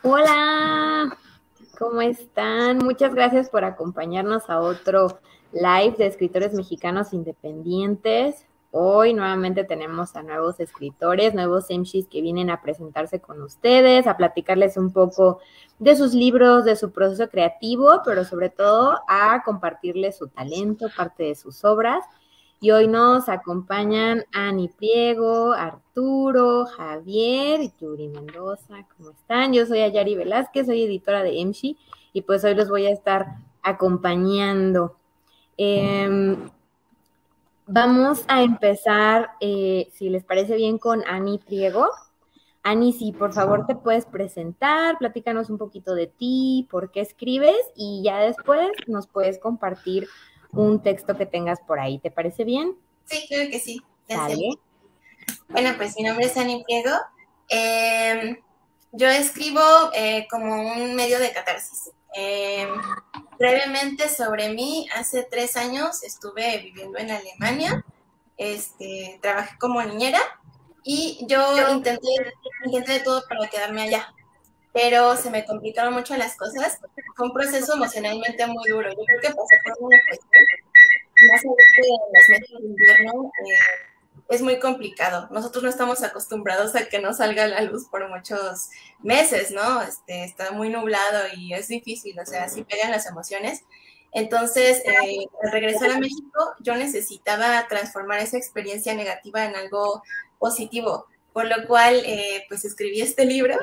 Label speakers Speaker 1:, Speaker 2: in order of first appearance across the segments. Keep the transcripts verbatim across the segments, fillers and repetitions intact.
Speaker 1: Hola, ¿cómo están? Muchas gracias por acompañarnos a otro live de escritores mexicanos independientes. Hoy nuevamente tenemos a nuevos escritores, nuevos M Cs que vienen a presentarse con ustedes, a platicarles un poco de sus libros, de su proceso creativo, pero sobre todo a compartirles su talento, parte de sus obras. Y hoy nos acompañan Ani Priego, Arturo, Javier y Yuri Mendoza. ¿Cómo están? Yo soy Ayari Velázquez, soy editora de M S H I y pues hoy los voy a estar acompañando. Eh, vamos a empezar, eh, si les parece bien, con Ani Priego. Ani, si por favor te puedes presentar, platícanos un poquito de ti, por qué escribes y ya después nos puedes compartir un texto que tengas por ahí. ¿Te parece bien?
Speaker 2: Sí, claro que sí. Gracias.
Speaker 1: Sale.
Speaker 2: Bueno, pues mi nombre es Ani Priego. Eh, yo escribo eh, como un medio de catarsis. Eh, brevemente sobre mí, hace tres años estuve viviendo en Alemania. Este, trabajé como niñera y yo intenté, intenté de todo para quedarme allá, pero se me complicaron mucho las cosas. Fue un proceso emocionalmente muy duro. Yo creo que pasé por una depresión, más ahorita en los meses de invierno. Eh, es muy complicado. Nosotros no estamos acostumbrados a que no salga la luz por muchos meses, ¿no? Este, está muy nublado y es difícil, o sea, así pegan las emociones. Entonces, eh, al regresar a México, yo necesitaba transformar esa experiencia negativa en algo positivo, por lo cual, eh, pues escribí este libro,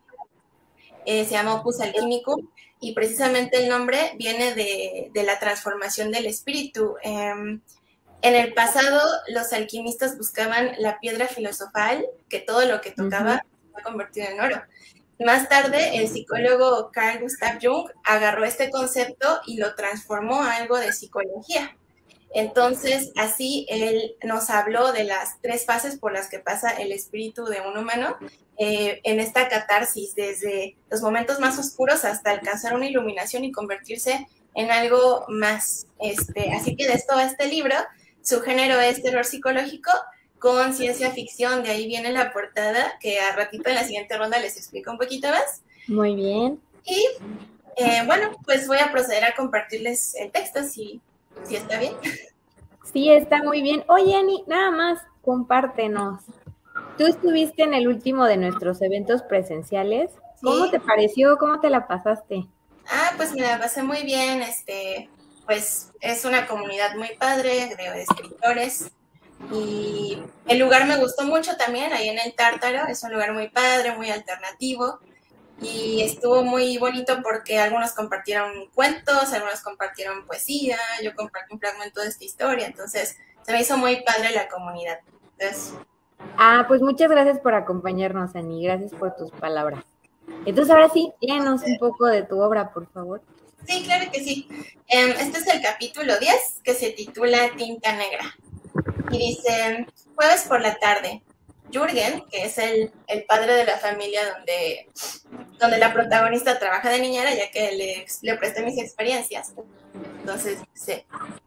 Speaker 2: eh, se llama Opus Alquímico, y precisamente el nombre viene de, de la transformación del espíritu. Eh, en el pasado, los alquimistas buscaban la piedra filosofal, que todo lo que tocaba
Speaker 1: Uh-huh.
Speaker 2: se había convertido en oro. Más tarde, el psicólogo Carl Gustav Jung agarró este concepto y lo transformó a algo de psicología. Entonces, así él nos habló de las tres fases por las que pasa el espíritu de un humano eh, en esta catarsis, desde los momentos más oscuros hasta alcanzar una iluminación y convertirse en algo más. Este, así que de esto va este libro. Su género es terror psicológico con ciencia ficción, de ahí viene la portada, que a ratito en la siguiente ronda les explico un poquito más.
Speaker 1: Muy bien.
Speaker 2: Y eh, bueno, pues voy a proceder a compartirles el texto, si, si está bien.
Speaker 1: Sí, está muy bien. Oye, Ani, nada más, compártenos. Tú estuviste en el último de nuestros eventos presenciales. ¿Cómo
Speaker 2: Sí.
Speaker 1: te pareció? ¿Cómo te la pasaste?
Speaker 2: Ah, pues me la pasé muy bien, este, pues es una comunidad muy padre de escritores y el lugar me gustó mucho también, ahí en el Tártaro, es un lugar muy padre, muy alternativo y estuvo muy bonito porque algunos compartieron cuentos, algunos compartieron poesía, yo compartí un fragmento de esta historia, entonces se me hizo muy padre la comunidad. Entonces,
Speaker 1: Ah, pues muchas gracias por acompañarnos, Ani. Gracias por tus palabras. Entonces, ahora sí, léenos un poco de tu obra, por favor.
Speaker 2: sí, claro que sí. Um, este es el capítulo diez que se titula Tinta Negra. Y dice, jueves por la tarde, Jürgen, que es el, el padre de la familia donde, donde la protagonista trabaja de niñera, ya que le, le presté mis experiencias. Entonces dice,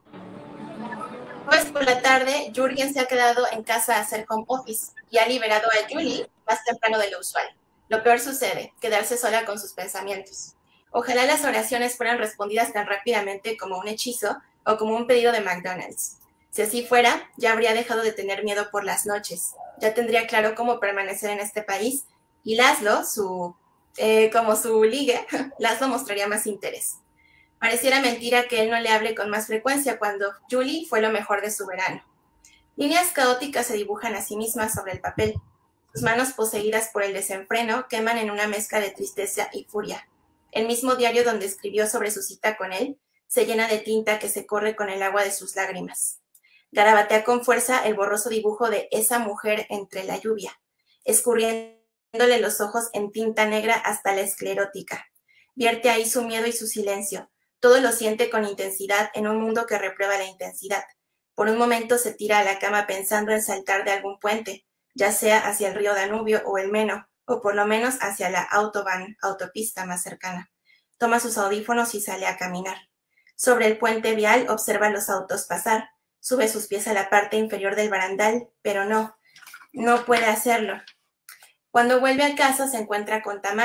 Speaker 2: jueves por la tarde, Jürgen se ha quedado en casa a hacer home office y ha liberado a Julie más temprano de lo usual. Lo peor sucede, quedarse sola con sus pensamientos. Ojalá las oraciones fueran respondidas tan rápidamente como un hechizo o como un pedido de McDonald's. Si así fuera, ya habría dejado de tener miedo por las noches. Ya tendría claro cómo permanecer en este país y Laszlo, su, eh, como su ligue, Laszlo mostraría más interés. Pareciera mentira que él no le hable con más frecuencia cuando Julie fue lo mejor de su verano. Líneas caóticas se dibujan a sí mismas sobre el papel. Sus manos poseídas por el desenfreno queman en una mezcla de tristeza y furia. El mismo diario donde escribió sobre su cita con él se llena de tinta que se corre con el agua de sus lágrimas. Garabatea con fuerza el borroso dibujo de esa mujer entre la lluvia, escurriéndole los ojos en tinta negra hasta la esclerótica. Vierte ahí su miedo y su silencio. Todo lo siente con intensidad en un mundo que reprueba la intensidad. Por un momento se tira a la cama pensando en saltar de algún puente, ya sea hacia el río Danubio o el Meno, o por lo menos hacia la Autobahn, autopista más cercana. Toma sus audífonos y sale a caminar. Sobre el puente vial observa los autos pasar. Sube sus pies a la parte inferior del barandal, pero no, no puede hacerlo. Cuando vuelve a casa se encuentra con Tamara,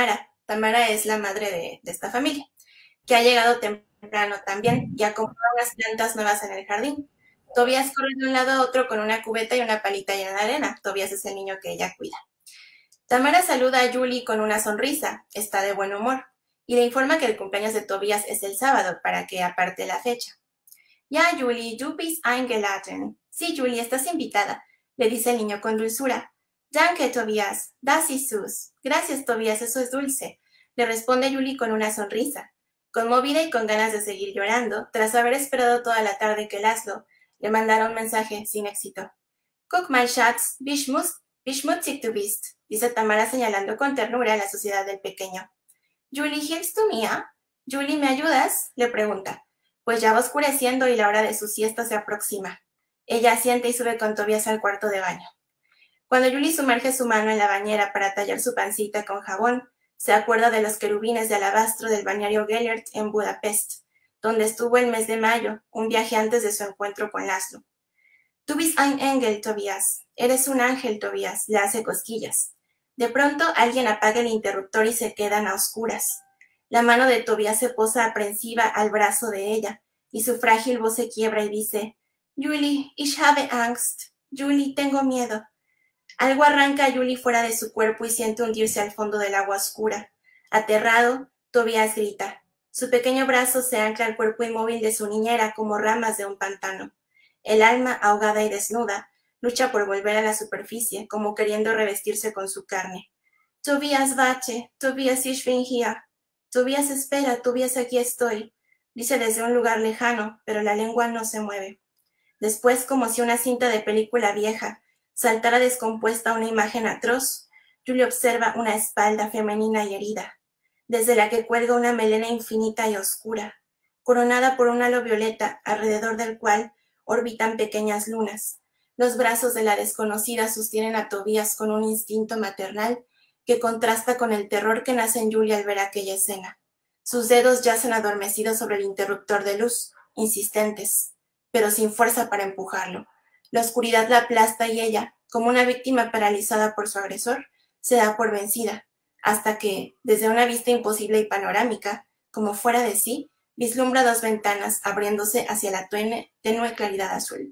Speaker 2: Tamara es la madre de, de esta familia, que ha llegado temprano también y ha comprado unas plantas nuevas en el jardín. Tobias corre de un lado a otro con una cubeta y una palita llena de arena. Tobias es el niño que ella cuida. Tamara saluda a Julie con una sonrisa, está de buen humor, y le informa que el cumpleaños de Tobias es el sábado para que aparte la fecha. Ya, Julie, du bist eingeladen. Sí, Julie, estás invitada, le dice el niño con dulzura. Danke, Tobias, das ist süß. Gracias, Tobias, eso es dulce, le responde Julie con una sonrisa. Conmovida y con ganas de seguir llorando, tras haber esperado toda la tarde que Laszlo le mandara un mensaje sin éxito. Guck mal, Schatz, wie schmutzig du bist, dice Tamara señalando con ternura la suciedad del pequeño. Julie, ¿hilfst du mir? Julie, ¿me ayudas? Le pregunta. Pues ya va oscureciendo y la hora de su siesta se aproxima. Ella asiente y sube con Tobias al cuarto de baño. Cuando Julie sumerge su mano en la bañera para tallar su pancita con jabón, se acuerda de los querubines de alabastro del balneario Gellert en Budapest, donde estuvo el mes de mayo, un viaje antes de su encuentro con Laszlo. Du bist ein Engel, Tobias. Eres un ángel, Tobias. Le hace cosquillas. De pronto, alguien apaga el interruptor y se quedan a oscuras. La mano de Tobias se posa aprensiva al brazo de ella, y su frágil voz se quiebra y dice, Julie, ich habe Angst. Julie, tengo miedo. Algo arranca a Julie fuera de su cuerpo y siente hundirse al fondo del agua oscura. Aterrado, Tobias grita. Su pequeño brazo se ancla al cuerpo inmóvil de su niñera como ramas de un pantano. El alma, ahogada y desnuda, lucha por volver a la superficie, como queriendo revestirse con su carne. Tobias, warte, Tobias, ich bin hier. Tobias, espera, Tobias, aquí estoy, dice desde un lugar lejano, pero la lengua no se mueve. Después, como si una cinta de película vieja saltara descompuesta una imagen atroz, Julie observa una espalda femenina y herida, desde la que cuelga una melena infinita y oscura, coronada por un halo violeta, alrededor del cual orbitan pequeñas lunas. Los brazos de la desconocida sostienen a Tobias con un instinto maternal que contrasta con el terror que nace en Julie al ver aquella escena. Sus dedos yacen adormecidos sobre el interruptor de luz, insistentes, pero sin fuerza para empujarlo. La oscuridad la aplasta y ella, como una víctima paralizada por su agresor, se da por vencida, hasta que, desde una vista imposible y panorámica, como fuera de sí, vislumbra dos ventanas abriéndose hacia la tenue, tenue claridad azul.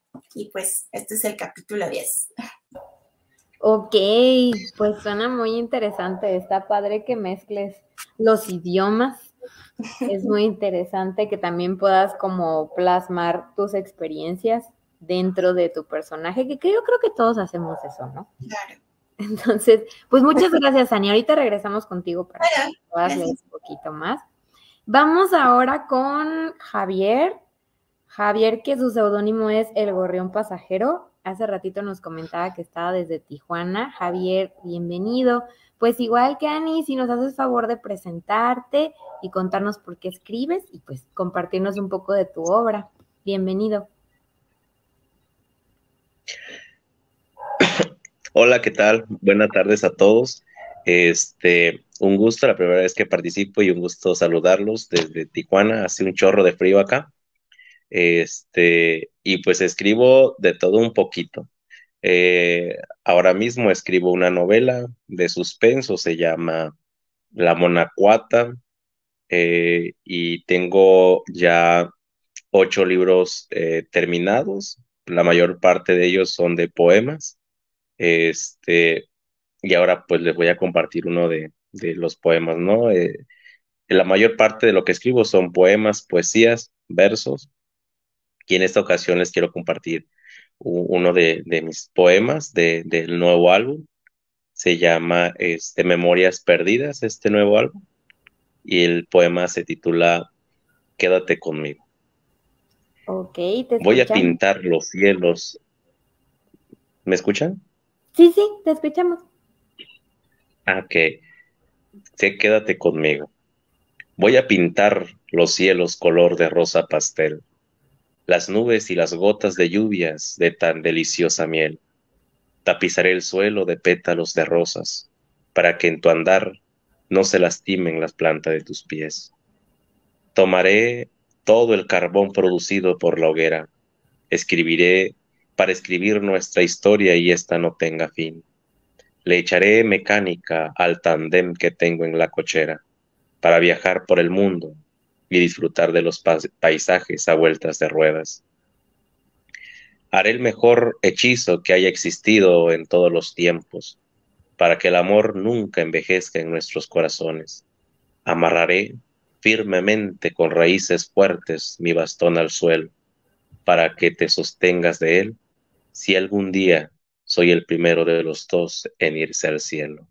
Speaker 2: Y pues, este es el capítulo diez.
Speaker 1: Ok, pues suena muy interesante. Está padre que mezcles los idiomas. Es muy interesante que también puedas como plasmar tus experiencias dentro de tu personaje, que, que yo creo que todos hacemos eso, ¿no?
Speaker 2: Claro.
Speaker 1: Entonces, pues muchas gracias, Ani. Ahorita regresamos contigo para
Speaker 2: Claro,
Speaker 1: que puedas leer un poquito más. Vamos ahora con Javier. Javier, que su seudónimo es El Gorrión Pasajero. Hace ratito nos comentaba que estaba desde Tijuana. Javier, bienvenido. Pues igual que Ani, si nos haces favor de presentarte y contarnos por qué escribes y pues compartirnos un poco de tu obra. Bienvenido.
Speaker 3: Hola, ¿qué tal? Buenas tardes a todos. Este, un gusto, la primera vez que participo y un gusto saludarlos desde Tijuana. Hace un chorro de frío acá. Este, y pues escribo de todo un poquito. Eh, ahora mismo escribo una novela de suspenso, se llama La Monacuata, eh, y tengo ya ocho libros eh, terminados. La mayor parte de ellos son de poemas. Este, y ahora pues les voy a compartir uno de, de los poemas, ¿no? Eh, la mayor parte de lo que escribo son poemas, poesías, versos, y en esta ocasión les quiero compartir u- uno de, de mis poemas de, del nuevo álbum. Se llama este, Memorias Perdidas, este nuevo álbum, y el poema se titula Quédate conmigo.
Speaker 1: Ok, te
Speaker 3: Voy a
Speaker 1: escuchamos.
Speaker 3: pintar los cielos. ¿Me escuchan?
Speaker 1: Sí, sí, te escuchamos.
Speaker 3: Ah, que sí, quédate conmigo. Voy a pintar los cielos color de rosa pastel, las nubes y las gotas de lluvias de tan deliciosa miel. Tapizaré el suelo de pétalos de rosas, para que en tu andar no se lastimen las plantas de tus pies. Tomaré todo el carbón producido por la hoguera, escribiré para escribir nuestra historia y ésta no tenga fin. Le echaré mecánica al tándem que tengo en la cochera para viajar por el mundo y disfrutar de los pa paisajes a vueltas de ruedas. Haré el mejor hechizo que haya existido en todos los tiempos, para que el amor nunca envejezca en nuestros corazones. Amarraré firmemente con raíces fuertes mi bastón al suelo, para que te sostengas de él, si algún día soy el primero de los dos en irse al cielo.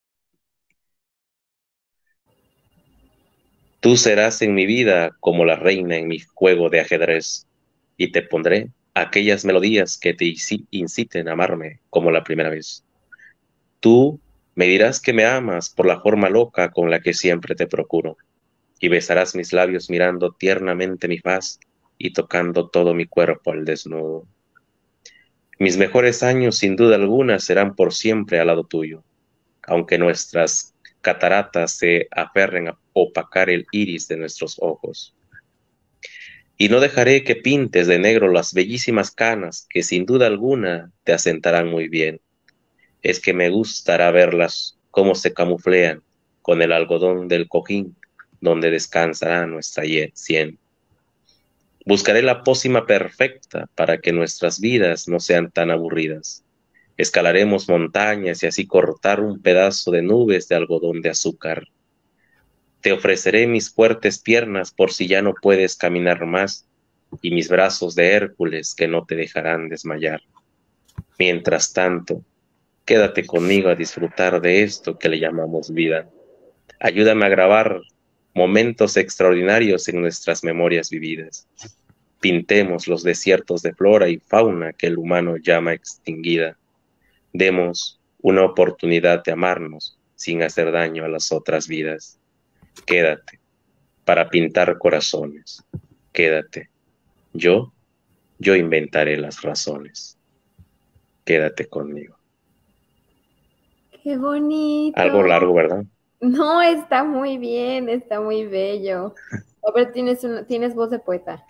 Speaker 3: Tú serás en mi vida como la reina en mi juego de ajedrez, y te pondré aquellas melodías que te inciten a amarme como la primera vez. Tú me dirás que me amas por la forma loca con la que siempre te procuro, y besarás mis labios mirando tiernamente mi faz y tocando todo mi cuerpo al desnudo. Mis mejores años, sin duda alguna, serán por siempre al lado tuyo, aunque nuestras cataratas se aferren a opacar el iris de nuestros ojos. Y no dejaré que pintes de negro las bellísimas canas que sin duda alguna te asentarán muy bien. Es que me gustará verlas cómo se camuflean con el algodón del cojín donde descansará nuestra sien. Buscaré la pócima perfecta para que nuestras vidas no sean tan aburridas. Escalaremos montañas y así cortar un pedazo de nubes de algodón de azúcar. Te ofreceré mis fuertes piernas por si ya no puedes caminar más, y mis brazos de Hércules que no te dejarán desmayar. Mientras tanto, quédate conmigo a disfrutar de esto que le llamamos vida. Ayúdame a grabar momentos extraordinarios en nuestras memorias vividas. Pintemos los desiertos de flora y fauna que el humano llama extinguida. Demos una oportunidad de amarnos sin hacer daño a las otras vidas. Quédate para pintar corazones. Quédate. Yo, yo inventaré las razones. Quédate conmigo.
Speaker 1: ¡Qué bonito!
Speaker 3: Algo largo, ¿verdad?
Speaker 1: No, está muy bien, está muy bello. A ver, tienes, una, tienes voz de poeta.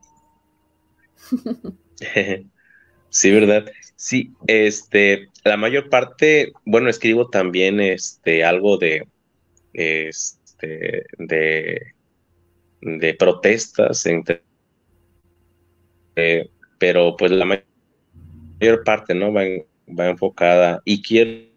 Speaker 3: Sí, ¿verdad? Sí, este, la mayor parte, bueno, escribo también este, algo de, este, de, de protestas, entre, eh, pero pues la mayor parte, ¿no? Va, en, va enfocada, y quiero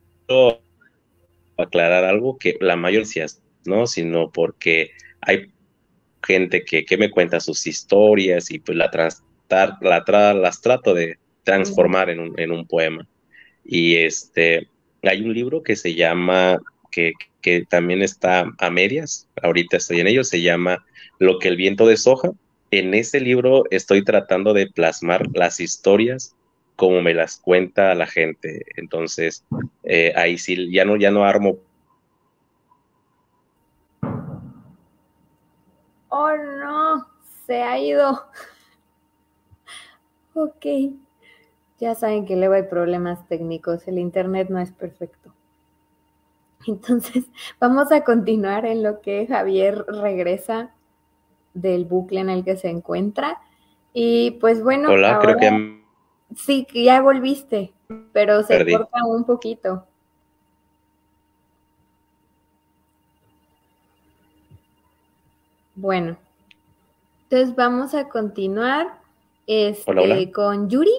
Speaker 3: aclarar algo que la mayoría, ¿no? Sino porque hay gente que, que me cuenta sus historias y pues la, trans, la tra, las trato de transformar en un, en un poema. Y este, hay un libro que se llama, que, que también está a medias, ahorita estoy en ello, se llama Lo que el viento deshoja. En ese libro estoy tratando de plasmar las historias como me las cuenta la gente. Entonces, eh, ahí sí, ya no, ya no armo.
Speaker 1: Oh, no, se ha ido. Ok. Ya saben que luego hay problemas técnicos, el internet no es perfecto. Entonces, vamos a continuar en lo que Javier regresa del bucle en el que se encuentra. Y pues bueno,
Speaker 3: Hola,
Speaker 1: ahora...
Speaker 3: creo que...
Speaker 1: Sí, que ya volviste, pero se
Speaker 3: Perdí.
Speaker 1: corta un poquito. Bueno, entonces vamos a continuar este,
Speaker 3: Hola, hola.
Speaker 1: con Yuri.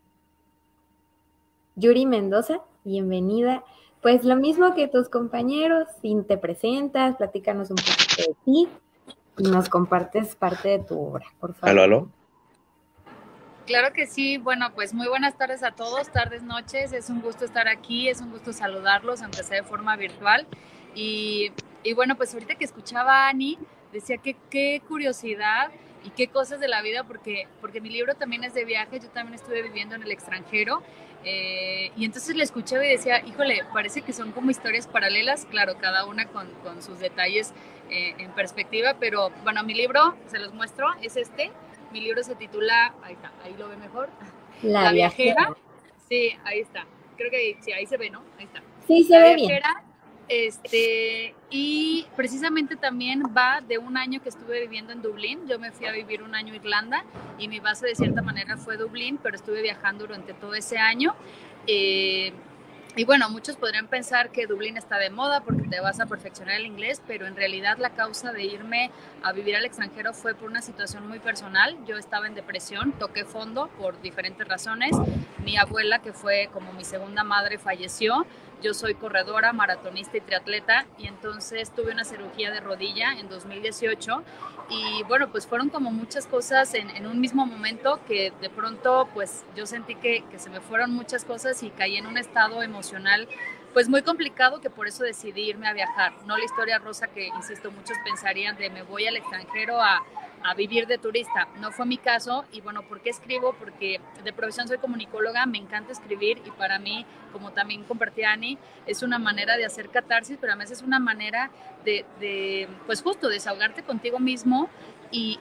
Speaker 1: Yuri Mendoza, bienvenida. Pues lo mismo que tus compañeros, si te presentas, platícanos un poquito de ti y nos compartes parte de tu obra, por favor.
Speaker 3: Aló, aló.
Speaker 4: Claro que sí, bueno, pues muy buenas tardes a todos, tardes, noches, es un gusto estar aquí, es un gusto saludarlos, aunque sea de forma virtual. Y, y bueno, pues ahorita que escuchaba a Ani, decía que qué curiosidad y qué cosas de la vida, porque, porque mi libro también es de viajes, yo también estuve viviendo en el extranjero, eh, y entonces le escuchaba y decía, híjole, parece que son como historias paralelas, claro, cada una con, con sus detalles eh, en perspectiva, pero bueno, mi libro, se los muestro, es este. Mi libro se titula, ahí está, ahí lo ve mejor,
Speaker 1: La,
Speaker 4: La
Speaker 1: viajera.
Speaker 4: viajera. Sí, ahí está. Creo que sí, ahí se ve, ¿no? Ahí está.
Speaker 1: Sí, se
Speaker 4: La
Speaker 1: ve
Speaker 4: viajera, bien. Este, y precisamente también va de un año que estuve viviendo en Dublín. Yo me fui a vivir un año a Irlanda y mi base de cierta manera fue Dublín, pero estuve viajando durante todo ese año. Eh, Y bueno, muchos podrían pensar que Dublín está de moda porque te vas a perfeccionar el inglés, pero en realidad la causa de irme a vivir al extranjero fue por una situación muy personal. Yo estaba en depresión, toqué fondo por diferentes razones. Mi abuela, que fue como mi segunda madre, falleció. Yo soy corredora, maratonista y triatleta, y entonces tuve una cirugía de rodilla en dos mil dieciocho y bueno, pues fueron como muchas cosas en, en un mismo momento que de pronto pues yo sentí que, que se me fueron muchas cosas y caí en un estado emocional pues muy complicado, que por eso decidí irme a viajar. No la historia rosa que, insisto, muchos pensarían de me voy al extranjero a, a vivir de turista. No fue mi caso. Y bueno, ¿por qué escribo? Porque de profesión soy comunicóloga, me encanta escribir y para mí, como también compartía Ani, es una manera de hacer catarsis, pero además es una manera de, de pues justo desahogarte contigo mismo y,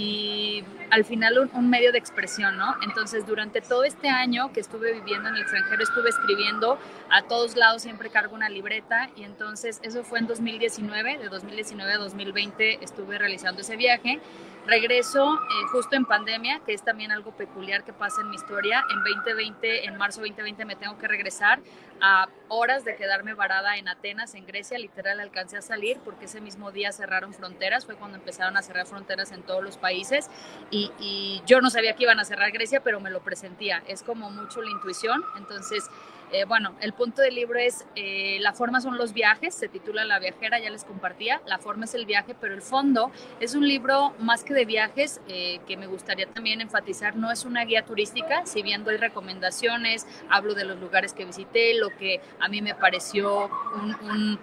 Speaker 4: y al final un, un medio de expresión, ¿no? Entonces, durante todo este año que estuve viviendo en el extranjero, estuve escribiendo a todos lados, siempre cargo una libreta, y entonces eso fue en dos mil diecinueve, de dos mil diecinueve a dos mil veinte estuve realizando ese viaje. Regreso eh, justo en pandemia, que es también algo peculiar que pasa en mi historia. En veinte veinte, en marzo veinte veinte me tengo que regresar a horas de quedarme varada en Atenas, en Grecia. Literal alcancé a salir porque ese mismo día cerraron fronteras, fue cuando empezaron a cerrar fronteras en todos los países y, y yo no sabía que iban a cerrar Grecia, pero me lo presentía. Es como mucho la intuición. Entonces, Eh, bueno, el punto del libro es eh, la forma son los viajes, se titula La viajera, ya les compartía, la forma es el viaje, pero el fondo es un libro más que de viajes, eh, que me gustaría también enfatizar, no es una guía turística, si bien doy recomendaciones, hablo de los lugares que visité, lo que a mí me pareció un, un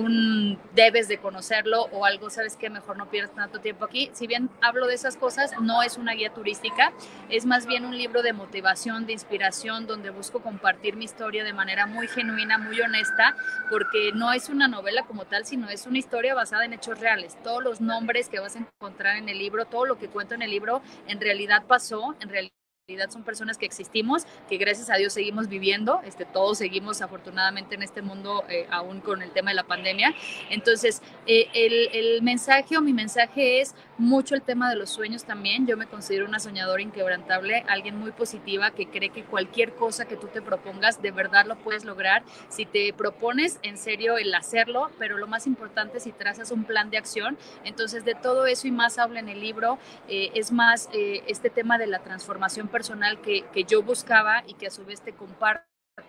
Speaker 4: un debes de conocerlo o algo, ¿sabes qué? Mejor no pierdas tanto tiempo aquí. Si bien hablo de esas cosas, no es una guía turística, es más bien un libro de motivación, de inspiración, donde busco compartir mi historia de manera muy genuina, muy honesta, porque no es una novela como tal, sino es una historia basada en hechos reales. Todos los nombres que vas a encontrar en el libro, todo lo que cuento en el libro, en realidad pasó, en realidad son personas que existimos, que gracias a Dios seguimos viviendo, este, todos seguimos afortunadamente en este mundo, eh, aún con el tema de la pandemia. Entonces, eh, el, el mensaje o mi mensaje es mucho el tema de los sueños también. Yo me considero una soñadora inquebrantable, alguien muy positiva que cree que cualquier cosa que tú te propongas, de verdad lo puedes lograr si te propones en serio el hacerlo, pero lo más importante si trazas un plan de acción. Entonces, de todo eso y más habla en el libro, eh, es más eh, este tema de la transformación personal que, que yo buscaba y que a su vez te comparto.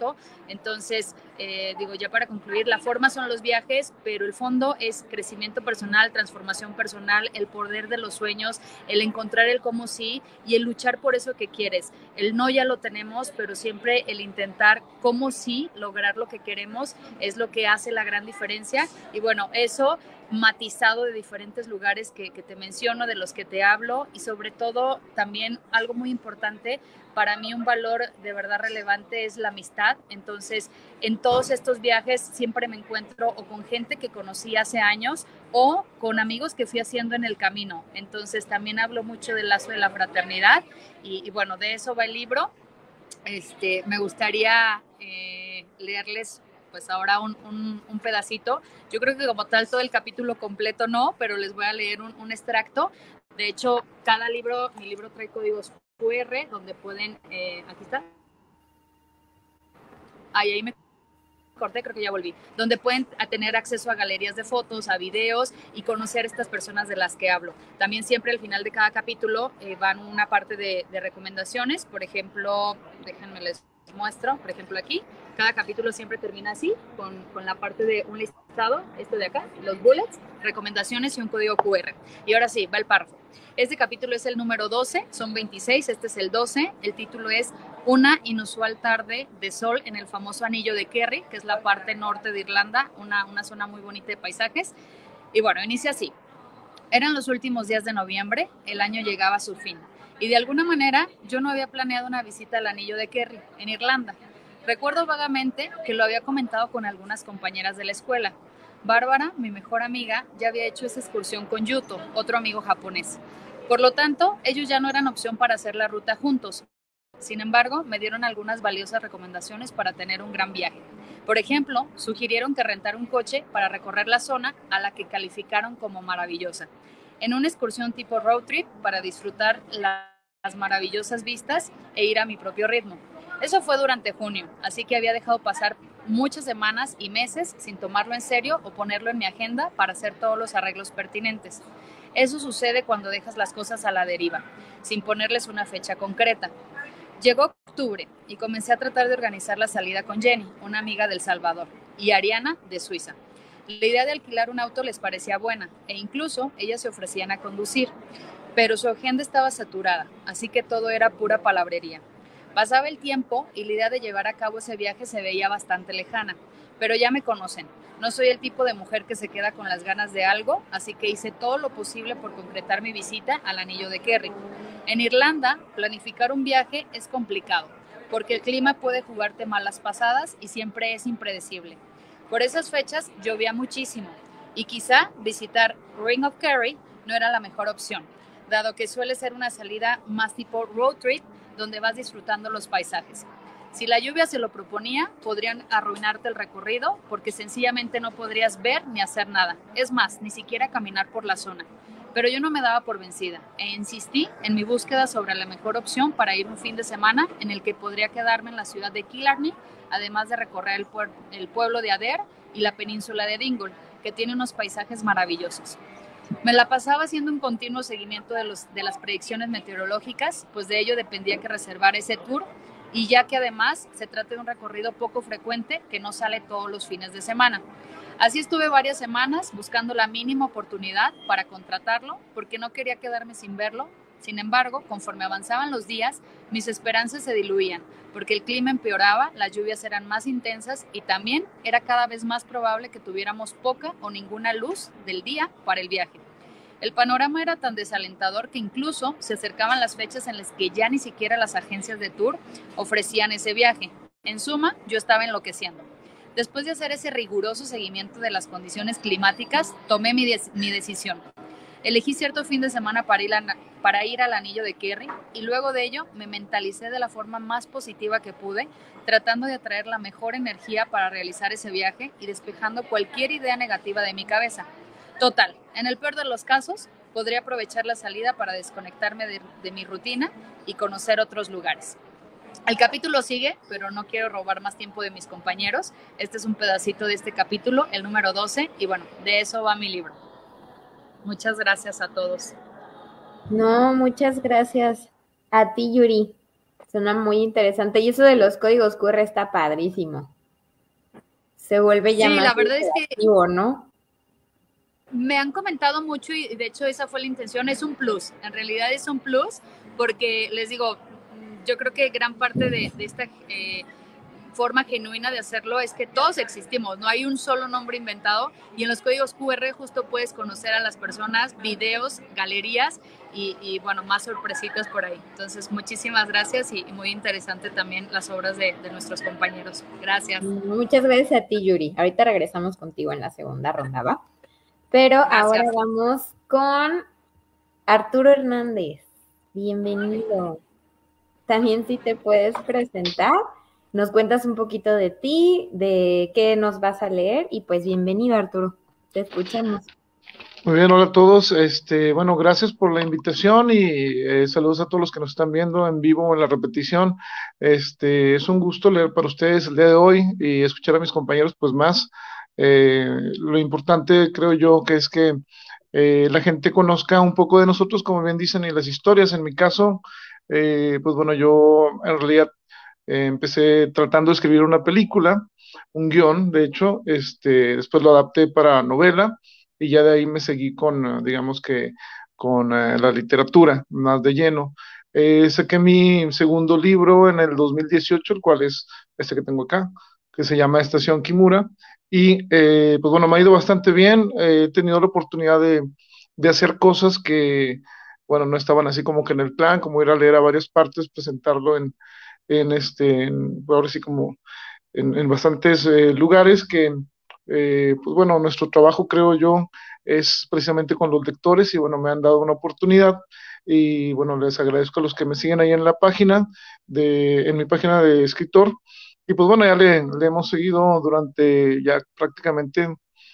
Speaker 4: Entonces, eh, digo, ya para concluir, la forma son los viajes, pero el fondo es crecimiento personal, transformación personal, el poder de los sueños, el encontrar el cómo sí y el luchar por eso que quieres. El no ya lo tenemos, pero siempre el intentar cómo sí lograr lo que queremos es lo que hace la gran diferencia. Y bueno, eso matizado de diferentes lugares que, que te menciono, de los que te hablo, y sobre todo también algo muy importante, para mí un valor de verdad relevante es la amistad. Entonces, en todos estos viajes siempre me encuentro o con gente que conocí hace años o con amigos que fui haciendo en el camino. Entonces, también hablo mucho del lazo de la fraternidad y, y bueno, de eso va el libro. Este, me gustaría eh, leerles pues ahora un, un, un pedacito. Yo creo que como tal todo el capítulo completo no, pero les voy a leer un, un extracto. De hecho, cada libro, mi libro trae códigos cu erre donde pueden, eh, aquí está. Ahí, ahí me corté, creo que ya volví, donde pueden tener acceso a galerías de fotos, a videos y conocer estas personas de las que hablo. También siempre al final de cada capítulo eh, van una parte de, de recomendaciones. Por ejemplo, déjenme les muestro, por ejemplo aquí, cada capítulo siempre termina así, con, con la parte de un listado, esto de acá, los bullets, recomendaciones y un código cu erre. Y ahora sí, va el párrafo. Este capítulo es el número doce, son veintiséis, este es el doce, el título es Una inusual tarde de sol en el famoso anillo de Kerry, que es la parte norte de Irlanda, una, una zona muy bonita de paisajes. Y bueno, inicia así. Eran los últimos días de noviembre, el año llegaba a su fin. Y de alguna manera yo no había planeado una visita al anillo de Kerry, en Irlanda. Recuerdo vagamente que lo había comentado con algunas compañeras de la escuela. Bárbara, mi mejor amiga, ya había hecho esa excursión con Yuto, otro amigo japonés. Por lo tanto, ellos ya no eran opción para hacer la ruta juntos. Sin embargo, me dieron algunas valiosas recomendaciones para tener un gran viaje. Por ejemplo, sugirieron que rentara un coche para recorrer la zona a la que calificaron como maravillosa, en una excursión tipo road trip para disfrutar las maravillosas vistas e ir a mi propio ritmo. Eso fue durante junio, así que había dejado pasar muchas semanas y meses sin tomarlo en serio o ponerlo en mi agenda para hacer todos los arreglos pertinentes. Eso sucede cuando dejas las cosas a la deriva, sin ponerles una fecha concreta. Llegó octubre y comencé a tratar de organizar la salida con Jenny, una amiga del Salvador, y Ariana, de Suiza. La idea de alquilar un auto les parecía buena e incluso ellas se ofrecían a conducir, pero su agenda estaba saturada, así que todo era pura palabrería. Pasaba el tiempo y la idea de llevar a cabo ese viaje se veía bastante lejana, pero ya me conocen. No soy el tipo de mujer que se queda con las ganas de algo, así que hice todo lo posible por concretar mi visita al anillo de Kerry. En Irlanda, planificar un viaje es complicado, porque el clima puede jugarte malas pasadas y siempre es impredecible. Por esas fechas llovía muchísimo y quizá visitar Ring of Kerry no era la mejor opción, dado que suele ser una salida más tipo road trip donde vas disfrutando los paisajes. Si la lluvia se lo proponía, podrían arruinarte el recorrido porque sencillamente no podrías ver ni hacer nada. Es más, ni siquiera caminar por la zona. Pero yo no me daba por vencida e insistí en mi búsqueda sobre la mejor opción para ir un fin de semana en el que podría quedarme en la ciudad de Killarney, además de recorrer el, puer- el pueblo de Adare y la península de Dingle, que tiene unos paisajes maravillosos. Me la pasaba haciendo un continuo seguimiento de, los, de las predicciones meteorológicas, pues de ello dependía que reservar ese tour, y ya que además se trata de un recorrido poco frecuente que no sale todos los fines de semana. Así estuve varias semanas buscando la mínima oportunidad para contratarlo, porque no quería quedarme sin verlo. Sin embargo, conforme avanzaban los días, mis esperanzas se diluían, porque el clima empeoraba, las lluvias eran más intensas y también era cada vez más probable que tuviéramos poca o ninguna luz del día para el viaje. El panorama era tan desalentador que incluso se acercaban las fechas en las que ya ni siquiera las agencias de tour ofrecían ese viaje. En suma, yo estaba enloqueciendo. Después de hacer ese riguroso seguimiento de las condiciones climáticas, tomé mi, de- mi decisión. Elegí cierto fin de semana para ir, a, para ir al anillo de Kerry y luego de ello me mentalicé de la forma más positiva que pude, tratando de atraer la mejor energía para realizar ese viaje y despejando cualquier idea negativa de mi cabeza. Total, en el peor de los casos, podría aprovechar la salida para desconectarme de, de mi rutina y conocer otros lugares. El capítulo sigue, pero no quiero robar más tiempo de mis compañeros. Este es un pedacito de este capítulo, el número doce, y bueno, de eso va mi libro. Muchas gracias a todos.
Speaker 1: No, muchas gracias a ti, Yuri. Suena muy interesante. Y eso de los códigos Q R está padrísimo. Se vuelve ya
Speaker 4: Sí,
Speaker 1: más
Speaker 4: la verdad es que
Speaker 1: interactivo, ¿no?
Speaker 4: me han comentado mucho y de hecho esa fue la intención, es un plus, en realidad es un plus porque les digo, yo creo que gran parte de, de esta eh, forma genuina de hacerlo es que todos existimos, no hay un solo nombre inventado y en los códigos Q R justo puedes conocer a las personas, videos, galerías y, y bueno, más sorpresitas por ahí. Entonces, muchísimas gracias y, y muy interesante también las obras de, de nuestros compañeros. Gracias.
Speaker 1: Muchas gracias a ti, Yuri. Ahorita regresamos contigo en la segunda ronda, ¿va? Pero
Speaker 4: Gracias.
Speaker 1: ahora vamos con Arturo Hernández. Bienvenido. También si te puedes presentar, nos cuentas un poquito de ti, de qué nos vas a leer y pues bienvenido, Arturo. Te escuchamos.
Speaker 5: Muy bien, hola a todos. Este, bueno, gracias por la invitación y eh, saludos a todos los que nos están viendo en vivo o en la repetición. Este, es un gusto leer para ustedes el día de hoy y escuchar a mis compañeros, pues más. Eh, lo importante, creo yo, que es que eh, la gente conozca un poco de nosotros, como bien dicen, y las historias. En mi caso, eh, pues bueno, yo en realidad eh, empecé tratando de escribir una película, un guión, de hecho, este, después lo adapté para novela y ya de ahí me seguí con, eh, digamos que, con eh, la literatura más de lleno. Eh, saqué mi segundo libro en el dos mil dieciocho, el cual es este que tengo acá, que se llama Estación Kimura, y eh, pues bueno, me ha ido bastante bien. Eh, he tenido la oportunidad de, de hacer cosas que, bueno, no estaban así como que en el plan, como ir a leer a varias partes, presentarlo en, en este, en, ahora sí como en, en bastantes eh, lugares que, eh, pues bueno, nuestro trabajo creo yo es precisamente con los lectores y bueno, me han dado una oportunidad y bueno, les agradezco a los que me siguen ahí en la página, de, en mi página de escritor y pues bueno, ya le, le hemos seguido durante ya prácticamente,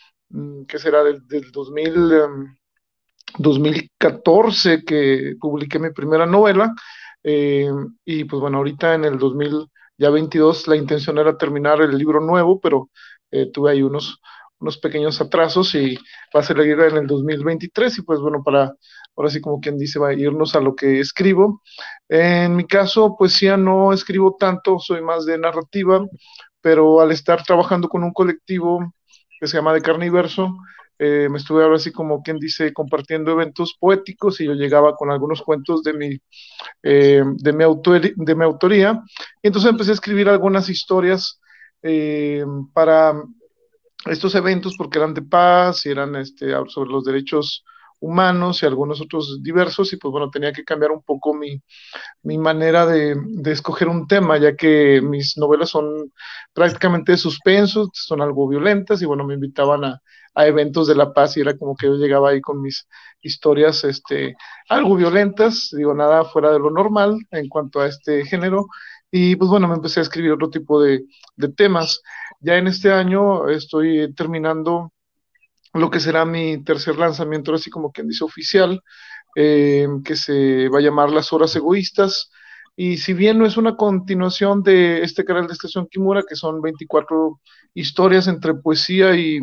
Speaker 5: ¿qué será? Del, del dos mil, um, dos mil catorce que publiqué mi primera novela eh, y pues bueno, ahorita en el dos mil ya veintidós, la intención era terminar el libro nuevo, pero eh, tuve ahí unos, unos pequeños atrasos y va a salir en el dos mil veintitrés y pues bueno, para ahora sí como quien dice, va a irnos a lo que escribo. En mi caso, poesía no escribo tanto, soy más de narrativa, pero al estar trabajando con un colectivo que se llama De Carne y Verso, eh, me estuve ahora sí como quien dice compartiendo eventos poéticos y yo llegaba con algunos cuentos de mi, eh, de mi, autor, de mi autoría, y entonces empecé a escribir algunas historias eh, para estos eventos porque eran de paz y eran este, sobre los derechos humanos y algunos otros diversos, y pues bueno, tenía que cambiar un poco mi, mi manera de, de escoger un tema, ya que mis novelas son prácticamente de suspenso, son algo violentas, y bueno, me invitaban a, a eventos de la paz y era como que yo llegaba ahí con mis historias este, algo violentas, digo, nada fuera de lo normal en cuanto a este género, y pues bueno, me empecé a escribir otro tipo de, de temas. Ya en este año estoy terminando lo que será mi tercer lanzamiento, así como quien dice oficial, eh, que se va a llamar Las Horas Egoístas. Y si bien no es una continuación de este canal de Estación Kimura, que son veinticuatro historias entre poesía y,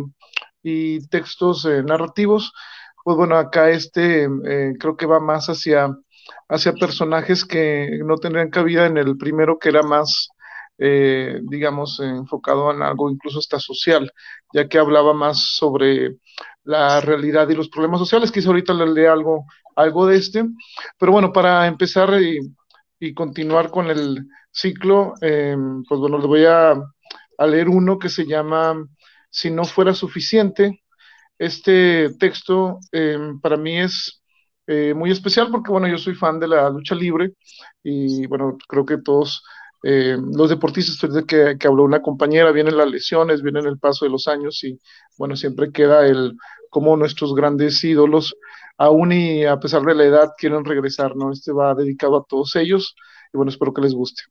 Speaker 5: y textos eh, narrativos, pues bueno, acá este eh, creo que va más hacia, hacia personajes que no tendrían cabida en el primero, que era más, eh, digamos, eh, enfocado en algo incluso hasta social, ya que hablaba más sobre la realidad y los problemas sociales. Quizá ahorita le lea algo, algo de este, pero bueno, para empezar y, y continuar con el ciclo, eh, pues bueno, le voy a, a leer uno que se llama Si no fuera suficiente. Este texto eh, para mí es eh, muy especial porque, bueno, yo soy fan de la lucha libre y, bueno, creo que todos eh, los deportistas, desde que, que habló una compañera, vienen las lesiones, vienen el paso de los años y, bueno, siempre queda el cómo nuestros grandes ídolos, aún y a pesar de la edad, quieren regresar, ¿no? Este va dedicado a todos ellos y, bueno, espero que les guste.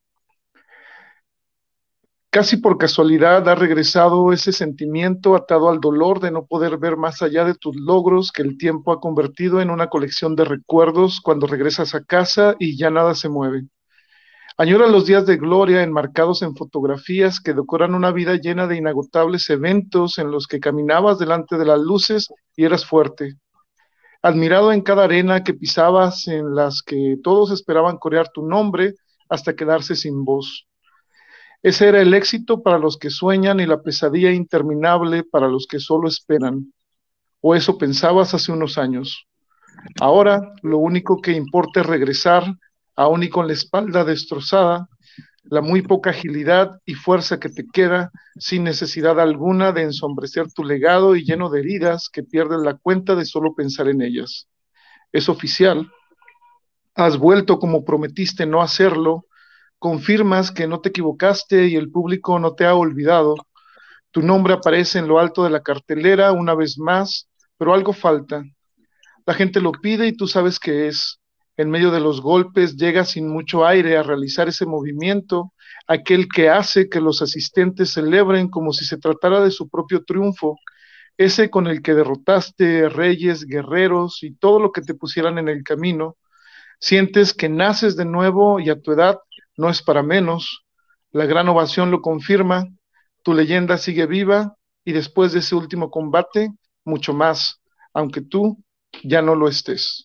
Speaker 5: Casi por casualidad ha regresado ese sentimiento atado al dolor de no poder ver más allá de tus logros que el tiempo ha convertido en una colección de recuerdos cuando regresas a casa y ya nada se mueve. Añora los días de gloria enmarcados en fotografías que decoran una vida llena de inagotables eventos en los que caminabas delante de las luces y eras fuerte. Admirado en cada arena que pisabas, en las que todos esperaban corear tu nombre hasta quedarse sin voz. Ese era el éxito para los que sueñan y la pesadilla interminable para los que solo esperan. O eso pensabas hace unos años. Ahora lo único que importa es regresar, aún y con la espalda destrozada, la muy poca agilidad y fuerza que te queda, sin necesidad alguna de ensombrecer tu legado y lleno de heridas que pierdes la cuenta de solo pensar en ellas. Es oficial. Has vuelto como prometiste no hacerlo. Confirmas que no te equivocaste y el público no te ha olvidado. Tu nombre aparece en lo alto de la cartelera una vez más, pero algo falta. La gente lo pide y tú sabes qué es. En medio de los golpes llega sin mucho aire a realizar ese movimiento, aquel que hace que los asistentes celebren como si se tratara de su propio triunfo, ese con el que derrotaste reyes, guerreros y todo lo que te pusieran en el camino. Sientes que naces de nuevo y a tu edad no es para menos. La gran ovación lo confirma. Tu leyenda sigue viva y después de ese último combate, mucho más, aunque tú ya no lo estés.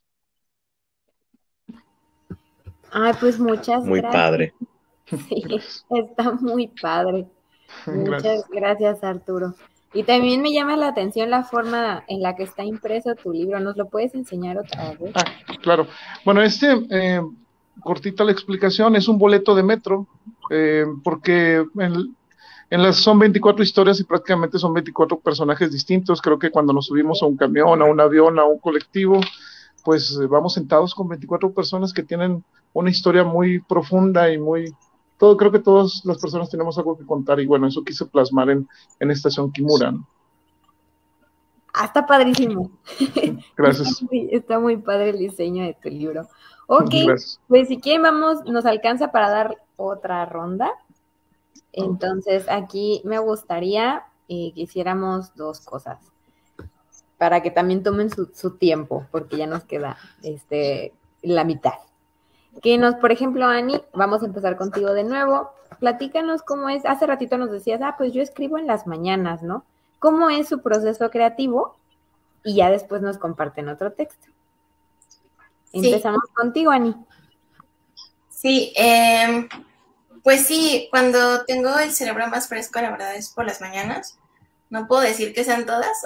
Speaker 1: Ay, pues muchas
Speaker 3: Muy
Speaker 1: gracias.
Speaker 3: padre.
Speaker 1: Sí,
Speaker 5: Gracias.
Speaker 1: está muy padre. Muchas
Speaker 5: Gracias.
Speaker 1: gracias, Arturo. Y también me llama la atención la forma en la que está impreso tu libro. ¿Nos lo puedes enseñar otra vez?
Speaker 5: Ah, claro. Bueno, este, eh, cortita la explicación, es un boleto de metro, eh, porque en, en las son veinticuatro historias y prácticamente son veinticuatro personajes distintos. Creo que cuando nos subimos a un camión, a un avión, a un colectivo, pues eh, vamos sentados con veinticuatro personas que tienen una historia muy profunda y muy... Todo, creo que todas las personas tenemos algo que contar y bueno, eso quise plasmar en, en Estación Kimura, ¿no?
Speaker 1: Ah, está padrísimo.
Speaker 5: Gracias.
Speaker 1: Está muy, está muy padre el diseño de tu libro. Ok,
Speaker 5: Gracias.
Speaker 1: pues si quieren vamos, nos alcanza para dar otra ronda. Entonces aquí me gustaría eh, que hiciéramos dos cosas para que también tomen su, su tiempo, porque ya nos queda este, la mitad. Que nos, por ejemplo, Ani, vamos a empezar contigo de nuevo. Platícanos cómo es, hace ratito nos decías, ah, pues yo escribo en las mañanas, ¿no? ¿Cómo es su proceso creativo? Y ya después nos comparten otro texto.
Speaker 2: Sí.
Speaker 1: Empezamos contigo, Ani.
Speaker 2: Sí, eh, pues sí, cuando tengo el cerebro más fresco, la verdad es por las mañanas. No puedo decir que sean todas.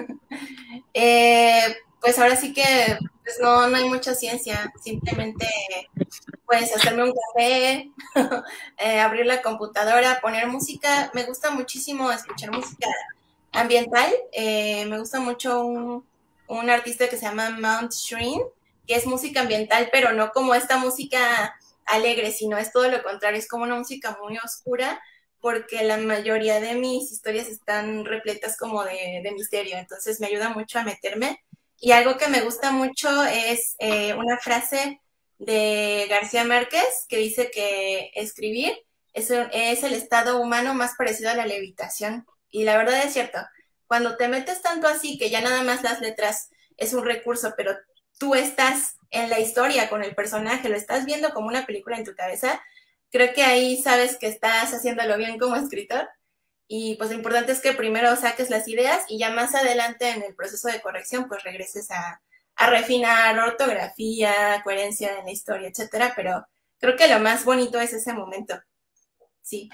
Speaker 2: eh, pues ahora sí que pues no, no hay mucha ciencia, simplemente pues hacerme un café, eh, abrir la computadora, poner música. Me gusta muchísimo escuchar música ambiental. Eh, me gusta mucho un, un artista que se llama Mount Shrine, que es música ambiental, pero no como esta música alegre, sino es todo lo contrario, es como una música muy oscura, porque la mayoría de mis historias están repletas como de, de misterio, entonces me ayuda mucho a meterme. Y algo que me gusta mucho es eh, una frase de García Márquez que dice que escribir es, es el estado humano más parecido a la levitación. Y la verdad es cierto, cuando te metes tanto así que ya nada más las letras es un recurso, pero tú estás en la historia con el personaje, lo estás viendo como una película en tu cabeza, creo que ahí sabes que estás haciéndolo bien como escritor. Y pues lo importante es que primero saques las ideas y ya más adelante en el proceso de corrección pues regreses a, a refinar ortografía, coherencia en la historia, etcétera. Pero creo que lo más bonito es ese momento. Sí.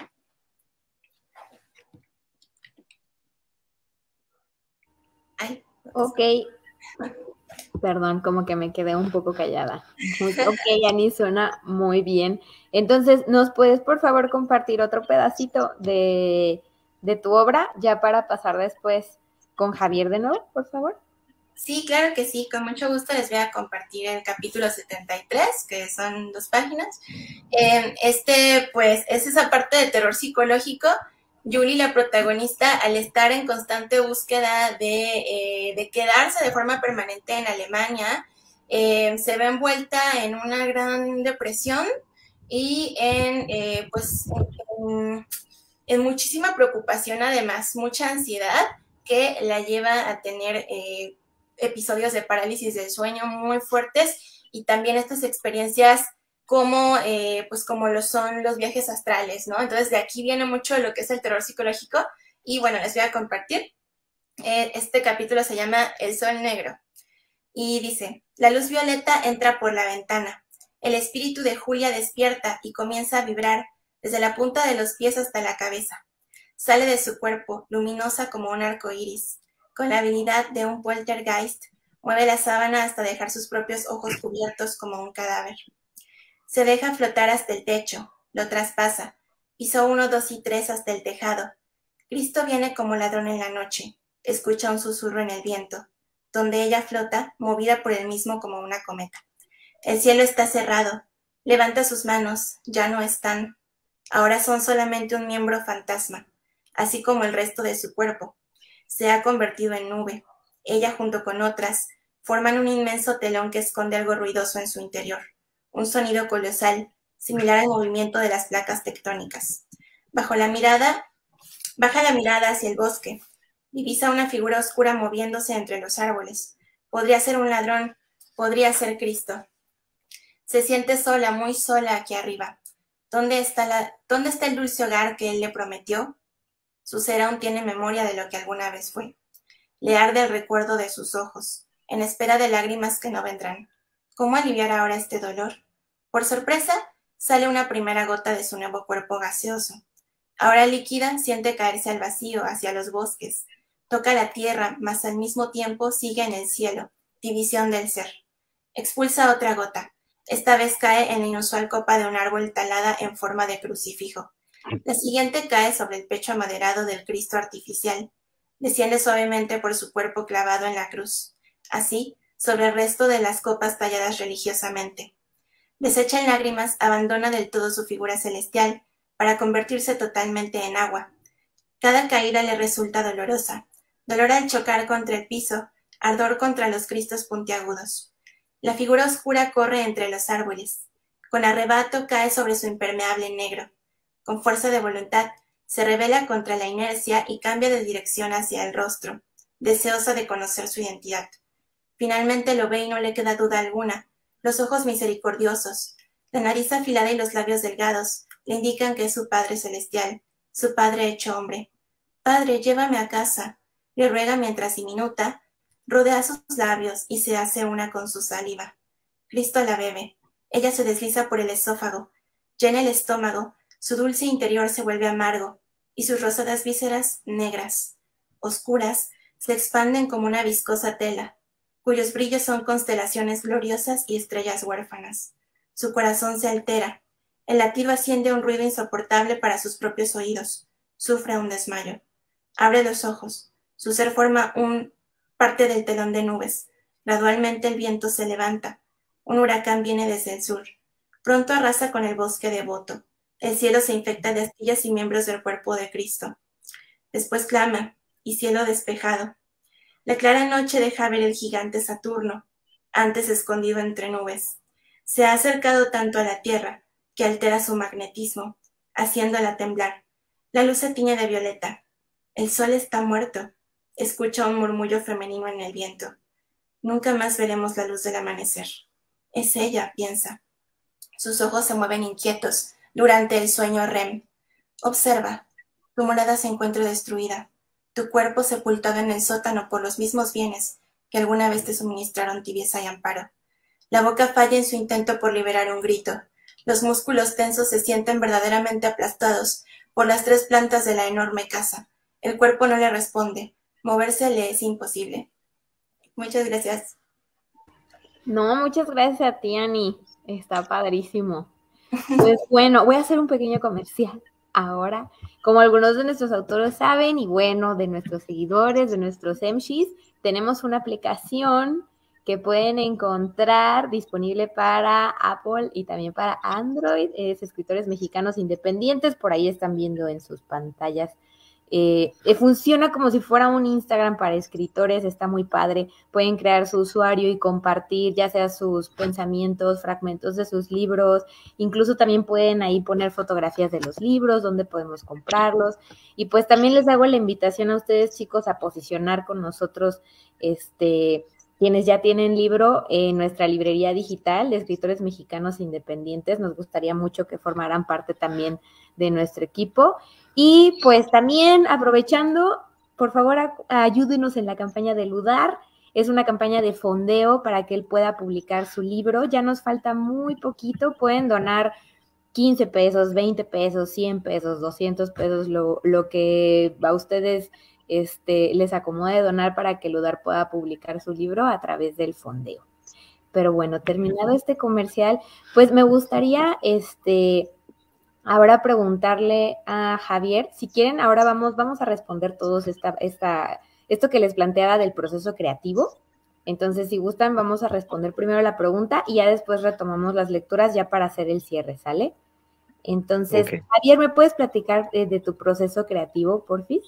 Speaker 2: Ay,
Speaker 1: ok. Perdón, como que me quedé un poco callada. Ok, Ani, suena muy bien. Entonces, ¿nos puedes, por favor, compartir otro pedacito de, de tu obra, ya para pasar después con Javier de nuevo, por favor?
Speaker 2: Sí, claro que sí. Con mucho gusto les voy a compartir el capítulo setenta y tres, que son dos páginas. Eh, este, pues, es esa parte de terror psicológico. Julie, la protagonista, al estar en constante búsqueda de, eh, de quedarse de forma permanente en Alemania, eh, se ve envuelta en una gran depresión y en, eh, pues, en, en muchísima preocupación, además, mucha ansiedad que la lleva a tener eh, episodios de parálisis del sueño muy fuertes y también estas experiencias como, eh, pues como lo son los viajes astrales, ¿no? Entonces de aquí viene mucho lo que es el terror psicológico y bueno, les voy a compartir. Eh, este capítulo se llama El Sol Negro y dice, la luz violeta entra por la ventana. El espíritu de Julia despierta y comienza a vibrar desde la punta de los pies hasta la cabeza. Sale de su cuerpo, luminosa como un arco iris. Con la habilidad de un poltergeist, mueve la sábana hasta dejar sus propios ojos cubiertos como un cadáver. Se deja flotar hasta el techo, lo traspasa, pisó uno, dos y tres hasta el tejado. Cristo viene como ladrón en la noche, escucha un susurro en el viento, donde ella flota, movida por él mismo como una cometa. El cielo está cerrado, levanta sus manos, ya no están, ahora son solamente un miembro fantasma, así como el resto de su cuerpo. Se ha convertido en nube. Ella junto con otras forman un inmenso telón que esconde algo ruidoso en su interior. Un sonido colosal, similar al movimiento de las placas tectónicas. Bajo la mirada, baja la mirada hacia el bosque. Divisa una figura oscura moviéndose entre los árboles. Podría ser un ladrón, podría ser Cristo. Se siente sola, muy sola aquí arriba. ¿Dónde está, la, ¿dónde está el dulce hogar que él le prometió? Su ser aún tiene memoria de lo que alguna vez fue. Le arde el recuerdo de sus ojos, en espera de lágrimas que no vendrán. ¿Cómo aliviar ahora este dolor? Por sorpresa, sale una primera gota de su nuevo cuerpo gaseoso. Ahora líquida, siente caerse al vacío, hacia los bosques. Toca la tierra, mas al mismo tiempo sigue en el cielo, división del ser. Expulsa otra gota. Esta vez cae en la inusual copa de un árbol talada en forma de crucifijo. La siguiente cae sobre el pecho amaderado del Cristo artificial. Desciende suavemente por su cuerpo clavado en la cruz. Así, sobre el resto de las copas talladas religiosamente. Deshecha en lágrimas, abandona del todo su figura celestial para convertirse totalmente en agua. Cada caída le resulta dolorosa. Dolor al chocar contra el piso, ardor contra los cristos puntiagudos. La figura oscura corre entre los árboles. Con arrebato cae sobre su impermeable negro. Con fuerza de voluntad, se rebela contra la inercia y cambia de dirección hacia el rostro, deseosa de conocer su identidad. Finalmente lo ve y no le queda duda alguna. Los ojos misericordiosos, La nariz afilada y los labios delgados le indican que es su Padre Celestial, su Padre hecho hombre. Padre, llévame a casa, le ruega mientras diminuta, rodea sus labios y se hace una con su saliva. Cristo la bebe. Ella se desliza por el esófago, llena el estómago, su dulce interior se vuelve amargo, y sus rosadas vísceras, negras, oscuras, se expanden como una viscosa tela, cuyos brillos son constelaciones gloriosas y estrellas huérfanas. Su corazón se altera, el latido asciende a un ruido insoportable para sus propios oídos, sufre un desmayo. Abre los ojos, su ser forma un parte del telón de nubes, gradualmente el viento se levanta, un huracán viene desde el sur, pronto arrasa con el bosque devoto, el cielo se infecta de astillas y miembros del cuerpo de Cristo. Después clama, y cielo despejado. La clara noche deja ver el gigante Saturno, antes escondido entre nubes. Se ha acercado tanto a la tierra, que altera su magnetismo, haciéndola temblar. La luz se tiñe de violeta. El sol está muerto. Escucha un murmullo femenino en el viento. Nunca más veremos la luz del amanecer. Es ella, piensa. Sus ojos se mueven inquietos durante el sueño R E M. Observa. Tu morada se encuentra destruida. Tu cuerpo sepultado en el sótano por los mismos bienes que alguna vez te suministraron tibieza y amparo. La boca falla en su intento por liberar un grito. Los músculos tensos se sienten verdaderamente aplastados por las tres plantas de la enorme casa. El cuerpo no le responde. Moverse le es imposible. Muchas gracias.
Speaker 1: No, muchas gracias a ti, Ani. Está padrísimo. Pues bueno, voy a hacer un pequeño comercial ahora. Como algunos de nuestros autores saben, y bueno, de nuestros seguidores, de nuestros M S H Is, tenemos una aplicación que pueden encontrar disponible para Apple y también para Android. Es Escritores Mexicanos Independientes, por ahí están viendo en sus pantallas. Eh, eh, funciona como si fuera un Instagram para escritores, está muy padre. Pueden crear su usuario y compartir ya sea sus pensamientos, fragmentos de sus libros, incluso también pueden ahí poner fotografías de los libros, dónde podemos comprarlos, y pues también les hago la invitación a ustedes, chicos, a posicionar con nosotros este quienes ya tienen libro en nuestra librería digital de Escritores Mexicanos Independientes. Nos gustaría mucho que formaran parte también de nuestro equipo. Y pues también aprovechando, por favor, a, a ayúdenos en la campaña de Ludar. Es una campaña de fondeo para que él pueda publicar su libro. Ya nos falta muy poquito. Pueden donar quince pesos, veinte pesos, cien pesos, doscientos pesos, lo, lo que a ustedes este, les acomode donar para que Ludar pueda publicar su libro a través del fondeo. Pero bueno, terminado este comercial, pues me gustaría este... ahora preguntarle a Javier, si quieren, ahora vamos, vamos a responder todos esta, esta, esto que les planteaba del proceso creativo. Entonces, si gustan, vamos a responder primero la pregunta y ya después retomamos las lecturas ya para hacer el cierre, ¿sale? Entonces, okay. Javier, ¿me puedes platicar de, de tu proceso creativo, porfis?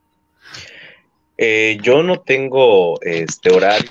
Speaker 3: Eh, yo no tengo este horario.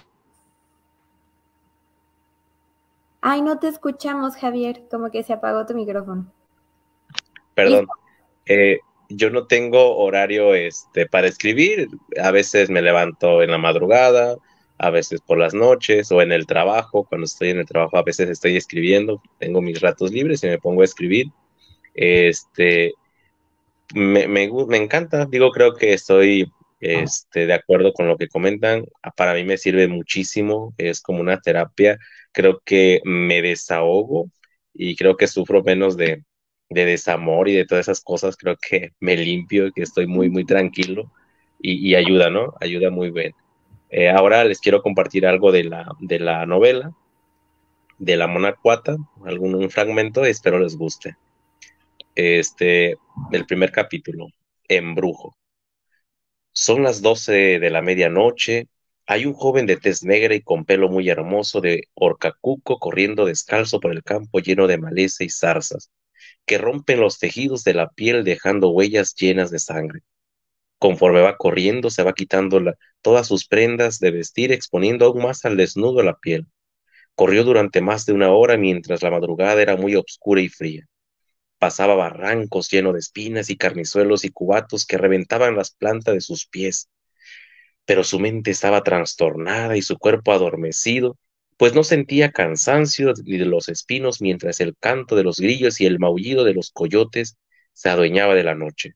Speaker 1: Ay, no te escuchamos, Javier, como que se apagó tu micrófono.
Speaker 3: Perdón, eh, yo no tengo horario este, para escribir. A veces me levanto en la madrugada, a veces por las noches o en el trabajo. Cuando estoy en el trabajo a veces estoy escribiendo, tengo mis ratos libres y me pongo a escribir. Este, me, me, me encanta, digo, creo que estoy este, de acuerdo con lo que comentan. Para mí me sirve muchísimo, es como una terapia. Creo que me desahogo y creo que sufro menos de de desamor y de todas esas cosas. Creo que me limpio, que estoy muy, muy tranquilo y, y ayuda, ¿no? Ayuda muy bien. Eh, ahora les quiero compartir algo de la, de la novela, de La Mona Cuata, algún un fragmento, espero les guste. Este, el primer capítulo, Embrujo. Son las doce de la medianoche. Hay un joven de tez negra y con pelo muy hermoso de horcacuco corriendo descalzo por el campo lleno de maleza y zarzas que rompen los tejidos de la piel dejando huellas llenas de sangre. Conforme va corriendo, se va quitando la, todas sus prendas de vestir, exponiendo aún más al desnudo la piel. Corrió durante más de una hora mientras la madrugada era muy oscura y fría. Pasaba barrancos llenos de espinas y carnizuelos y cubatos que reventaban las plantas de sus pies. Pero su mente estaba trastornada y su cuerpo adormecido pues no sentía cansancio ni de los espinos mientras el canto de los grillos y el maullido de los coyotes se adueñaba de la noche.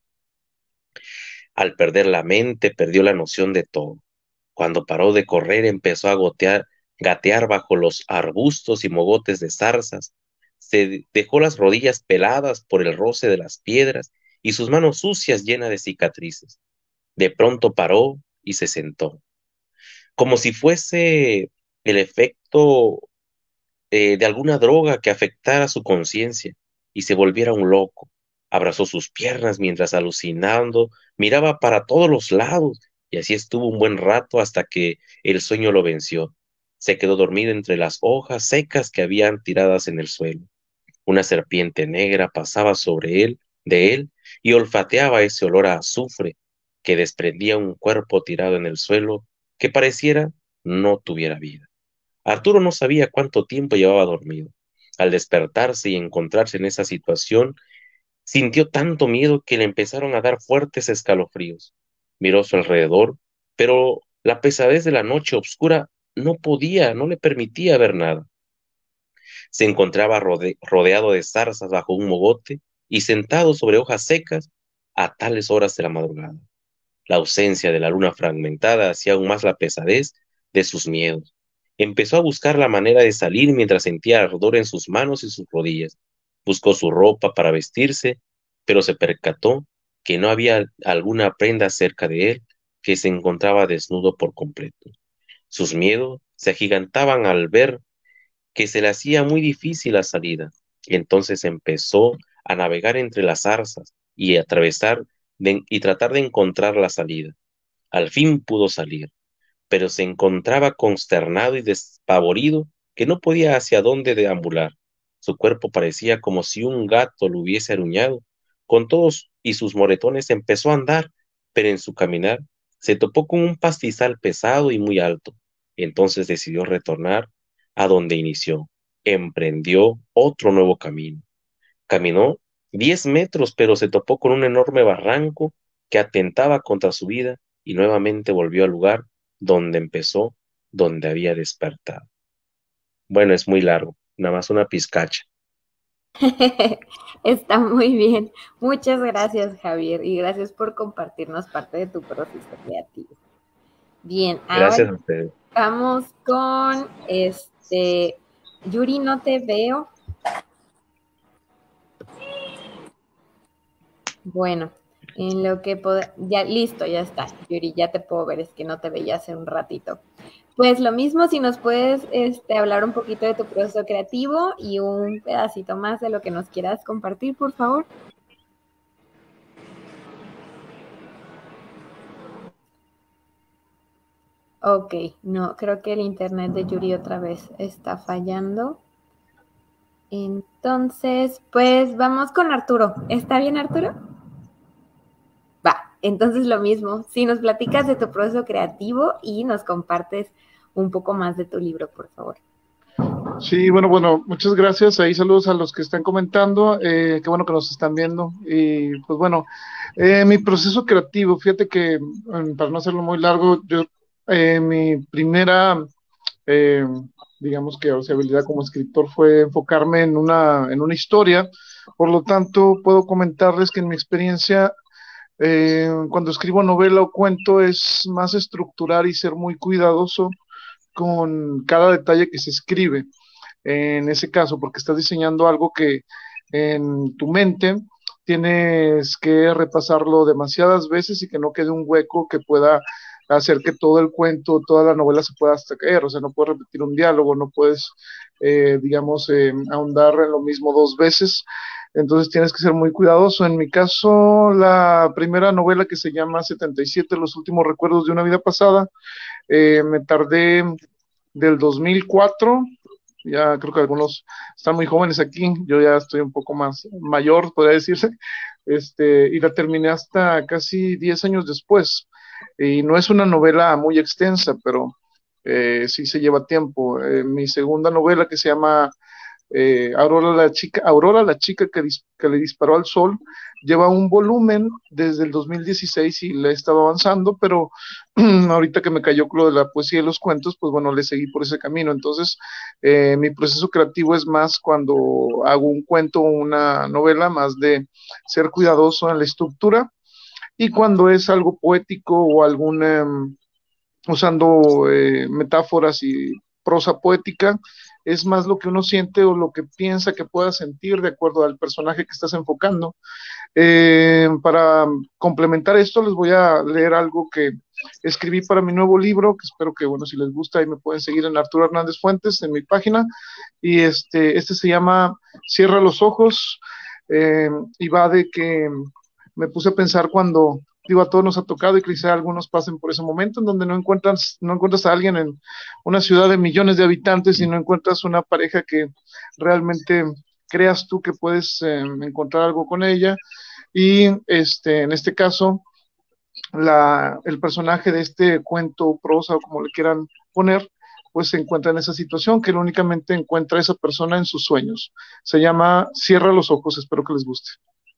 Speaker 3: Al perder la mente, perdió la noción de todo. Cuando paró de correr, empezó a gotear, gatear bajo los arbustos y mogotes de zarzas. Se dejó las rodillas peladas por el roce de las piedras y sus manos sucias llenas de cicatrices. De pronto paró y se sentó, como si fuese el efecto eh, de alguna droga que afectara su conciencia y se volviera un loco. Abrazó sus piernas mientras, alucinando, miraba para todos los lados, y así estuvo un buen rato hasta que el sueño lo venció. Se quedó dormido entre las hojas secas que habían tiradas en el suelo. Una serpiente negra pasaba sobre él, de él, y olfateaba ese olor a azufre que desprendía un cuerpo tirado en el suelo que pareciera no tuviera vida. Arturo no sabía cuánto tiempo llevaba dormido. Al despertarse y encontrarse en esa situación, sintió tanto miedo que le empezaron a dar fuertes escalofríos. Miró a su alrededor, pero la pesadez de la noche oscura no podía, no le permitía ver nada. Se encontraba rode- rodeado de zarzas bajo un mogote y sentado sobre hojas secas a tales horas de la madrugada. La ausencia de la luna fragmentada hacía aún más la pesadez de sus miedos. Empezó a buscar la manera de salir mientras sentía ardor en sus manos y sus rodillas. Buscó su ropa para vestirse, pero se percató que no había alguna prenda cerca de él, que se encontraba desnudo por completo. Sus miedos se agigantaban al ver que se le hacía muy difícil la salida. Entonces empezó a navegar entre las zarzas y atravesar de- y tratar de encontrar la salida. Al fin pudo salir, pero se encontraba consternado y despavorido que no podía hacia dónde deambular. Su cuerpo parecía como si un gato lo hubiese aruñado. Con todos y sus moretones empezó a andar, pero en su caminar se topó con un pastizal pesado y muy alto. Entonces decidió retornar a donde inició. Emprendió otro nuevo camino. Caminó diez metros, pero se topó con un enorme barranco que atentaba contra su vida y nuevamente volvió al lugar donde empezó, donde había despertado. Bueno, es muy largo, nada más una pizcacha.
Speaker 1: Está muy bien. Muchas gracias, Javier, y gracias por compartirnos parte de tu proceso creativo. Bien, ahora
Speaker 3: Gracias a ustedes.
Speaker 1: vamos con este Yuri, no te veo. Bueno, en lo que pod- ya listo, ya está, Yuri, ya te puedo ver, es que no te veía hace un ratito. Pues lo mismo, si nos puedes este, hablar un poquito de tu proceso creativo y un pedacito más de lo que nos quieras compartir, por favor. Ok, no, creo que el internet de Yuri otra vez está fallando. Entonces, pues vamos con Arturo. ¿Está bien, Arturo? Va, entonces lo mismo, si nos platicas de tu proceso creativo y nos compartes un poco más de tu libro, por favor.
Speaker 5: Sí, bueno, bueno, muchas gracias. Ahí saludos a los que están comentando. Eh, qué bueno que nos están viendo. Y pues bueno, eh, mi proceso creativo, fíjate que mm, para no hacerlo muy largo, yo, eh, mi primera, eh, digamos que o sea, habilidad como escritor fue enfocarme en una, en una historia. Por lo tanto, puedo comentarles que en mi experiencia, eh, cuando escribo novela o cuento, es más estructurar y ser muy cuidadoso con cada detalle que se escribe en ese caso, porque estás diseñando algo que en tu mente tienes que repasarlo demasiadas veces y que no quede un hueco que pueda hacer que todo el cuento, toda la novela se pueda hasta caer. O sea, no puedes repetir un diálogo, no puedes, eh, digamos, eh, ahondar en lo mismo dos veces. Entonces tienes que ser muy cuidadoso. En mi caso, la primera novela, que se llama setenta y siete, Los últimos recuerdos de una vida pasada, eh, me tardé del dos mil cuatro, ya creo que algunos están muy jóvenes aquí, yo ya estoy un poco más mayor, podría decirse, este, y la terminé hasta casi diez años después. Y no es una novela muy extensa, pero eh, sí se lleva tiempo. Eh, mi segunda novela, que se llama eh, Aurora la chica, Aurora la chica que, dis, que le disparó al sol, lleva un volumen desde el dos mil dieciséis y le he estado avanzando, pero ahorita que me cayó lo de la poesía y los cuentos, pues bueno, le seguí por ese camino. Entonces, eh, mi proceso creativo es más cuando hago un cuento o una novela, más de ser cuidadoso en la estructura, y cuando es algo poético o algún, eh, usando eh, metáforas y prosa poética, es más lo que uno siente o lo que piensa que pueda sentir de acuerdo al personaje que estás enfocando. Eh, para complementar esto, les voy a leer algo que escribí para mi nuevo libro, que espero que, bueno, si les gusta, ahí me pueden seguir en Arturo Hernández Fuentes, en mi página, y este, este se llama Cierra los ojos, eh, y va de que me puse a pensar cuando, digo, a todos nos ha tocado y quizá algunos pasen por ese momento en donde no encuentras, no encuentras a alguien en una ciudad de millones de habitantes y no encuentras una pareja que realmente creas tú que puedes eh, encontrar algo con ella. Y este, en este caso, la, el personaje de este cuento, prosa o como le quieran poner, pues se encuentra en esa situación que él únicamente encuentra a esa persona en sus sueños. Se llama Cierra los ojos, espero que les guste.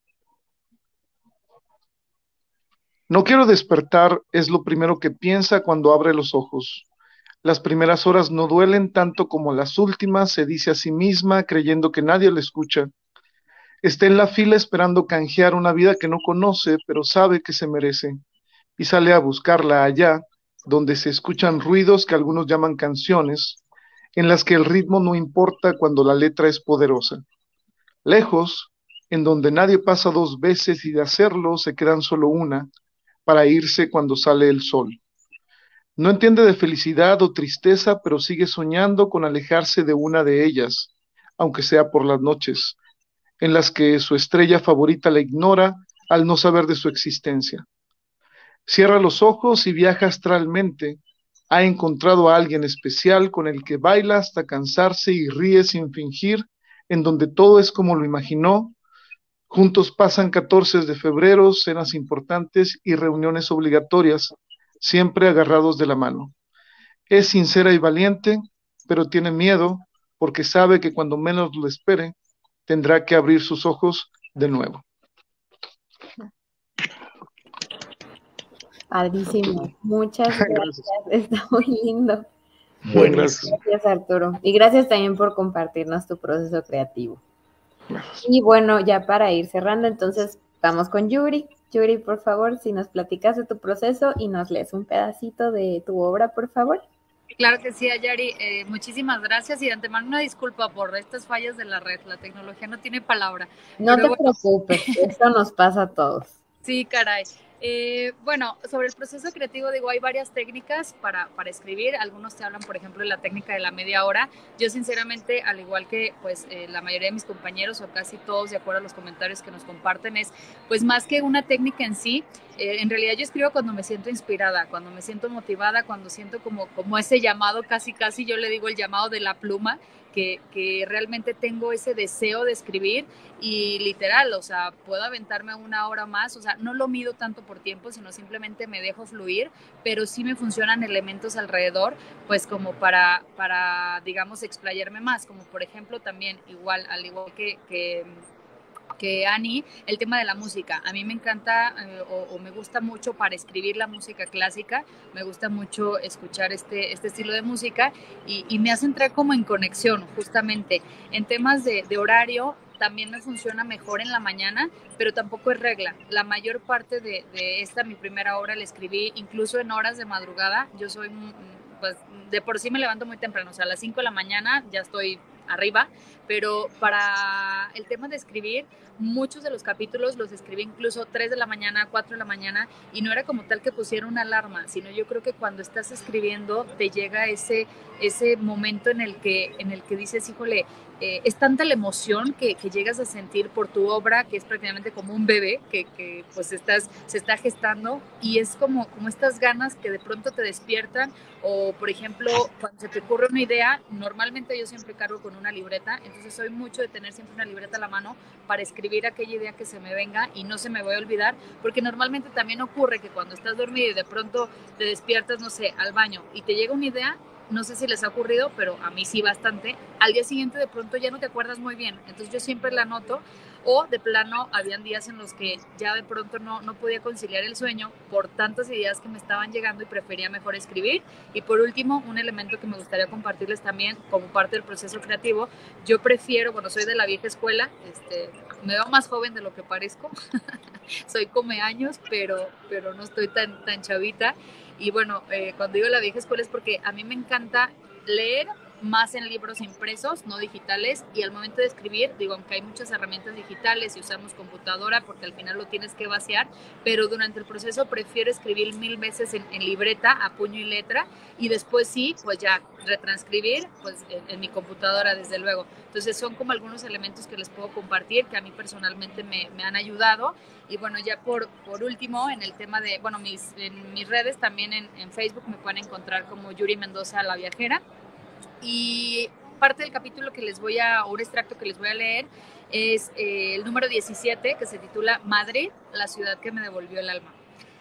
Speaker 5: No quiero despertar es lo primero que piensa cuando abre los ojos. Las primeras horas no duelen tanto como las últimas, se dice a sí misma, creyendo que nadie le escucha. Está en la fila esperando canjear una vida que no conoce, pero sabe que se merece. Y sale a buscarla allá, donde se escuchan ruidos que algunos llaman canciones, en las que el ritmo no importa cuando la letra es poderosa. Lejos, en donde nadie pasa dos veces y de hacerlo se quedan solo una, para irse cuando sale el sol. No entiende de felicidad o tristeza, pero sigue soñando con alejarse de una de ellas, aunque sea por las noches, en las que su estrella favorita la ignora al no saber de su existencia. Cierra los ojos y viaja astralmente. Ha encontrado a alguien especial con el que baila hasta cansarse y ríe sin fingir, en donde todo es como lo imaginó. Juntos pasan catorce de febrero, cenas importantes y reuniones obligatorias, siempre agarrados de la mano. Es sincera y valiente, pero tiene miedo porque sabe que cuando menos lo espere, tendrá que abrir sus ojos de nuevo.
Speaker 1: Padrísimo. Muchas gracias. gracias. Está muy lindo.
Speaker 3: Bueno,
Speaker 1: gracias. Gracias, Arturo. Y gracias también por compartirnos tu proceso creativo. Y bueno, ya para ir cerrando, entonces vamos con Yuri. Yuri, por favor, si nos platicas de tu proceso y nos lees un pedacito de tu obra, por favor.
Speaker 4: Claro que sí, Ayari. Eh, muchísimas gracias y de antemano una disculpa por estas fallas de la red. La tecnología no tiene palabra.
Speaker 1: No te bueno, preocupes, esto nos pasa a todos.
Speaker 4: Sí, caray. Eh, bueno, sobre el proceso creativo, digo, hay varias técnicas para, para escribir. Algunos te hablan, por ejemplo, de la técnica de la media hora. Yo, sinceramente, al igual que pues eh, la mayoría de mis compañeros o casi todos, de acuerdo a los comentarios que nos comparten, es pues más que una técnica en sí, eh, en realidad yo escribo cuando me siento inspirada, cuando me siento motivada, cuando siento como, como ese llamado, casi casi yo le digo el llamado de la pluma, que, que realmente tengo ese deseo de escribir y literal, o sea, puedo aventarme una hora más, o sea, no lo mido tanto por tiempo, sino simplemente me dejo fluir, pero sí me funcionan elementos alrededor, pues como para, para digamos, explayarme más, como por ejemplo también, igual, al igual que... que que Ani, el tema de la música. A mí me encanta eh, o, o me gusta mucho para escribir la música clásica, me gusta mucho escuchar este, este estilo de música y, y me hace entrar como en conexión, justamente. En temas de, de horario, también me funciona mejor en la mañana, pero tampoco es regla. La mayor parte de, de esta, mi primera obra, la escribí incluso en horas de madrugada. Yo soy, pues, de por sí me levanto muy temprano, o sea, a las cinco de la mañana ya estoy arriba, pero para el tema de escribir, muchos de los capítulos los escribí incluso tres de la mañana, cuatro de la mañana, y no era como tal que pusiera una alarma, sino yo creo que cuando estás escribiendo te llega ese, ese momento en el que, en el que dices, híjole, eh, es tanta la emoción que, que llegas a sentir por tu obra, que es prácticamente como un bebé que, que pues estás, se está gestando, y es como, como estas ganas que de pronto te despiertan, o por ejemplo, cuando se te ocurre una idea, normalmente yo siempre cargo con una libreta, entonces soy mucho de tener siempre una libreta a la mano para escribir aquella idea que se me venga y no se me voy a olvidar, porque normalmente también ocurre que cuando estás dormido y de pronto te despiertas, no sé, al baño y te llega una idea, no sé si les ha ocurrido, pero a mí sí bastante, al día siguiente de pronto ya no te acuerdas muy bien, entonces yo siempre la anoto, o de plano habían días en los que ya de pronto no, no podía conciliar el sueño por tantas ideas que me estaban llegando y prefería mejor escribir. Y por último, un elemento que me gustaría compartirles también como parte del proceso creativo, yo prefiero, bueno, soy de la vieja escuela, este, me veo más joven de lo que parezco, soy come años, pero, pero no estoy tan, tan chavita. Y bueno, eh, cuando digo la vieja escuela es porque a mí me encanta leer más en libros impresos, no digitales, y al momento de escribir, digo, aunque hay muchas herramientas digitales y usamos computadora porque al final lo tienes que vaciar, pero durante el proceso prefiero escribir mil veces en, en libreta, a puño y letra, y después sí, pues ya retranscribir, pues en, en mi computadora, desde luego. Entonces son como algunos elementos que les puedo compartir, que a mí personalmente me, me han ayudado. Y bueno, ya por, por último, en el tema de, bueno, mis, en mis redes, también en, en Facebook me pueden encontrar como Yuri Mendoza, la viajera. Y parte del capítulo que les voy a, o un extracto que les voy a leer, es eh, el número diecisiete, que se titula Madrid, la ciudad que me devolvió el alma.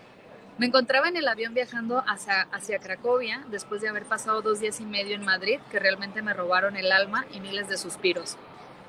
Speaker 4: Me encontraba en el avión viajando hacia, hacia Cracovia, después de haber pasado dos días y medio en Madrid, que realmente me robaron el alma y miles de suspiros.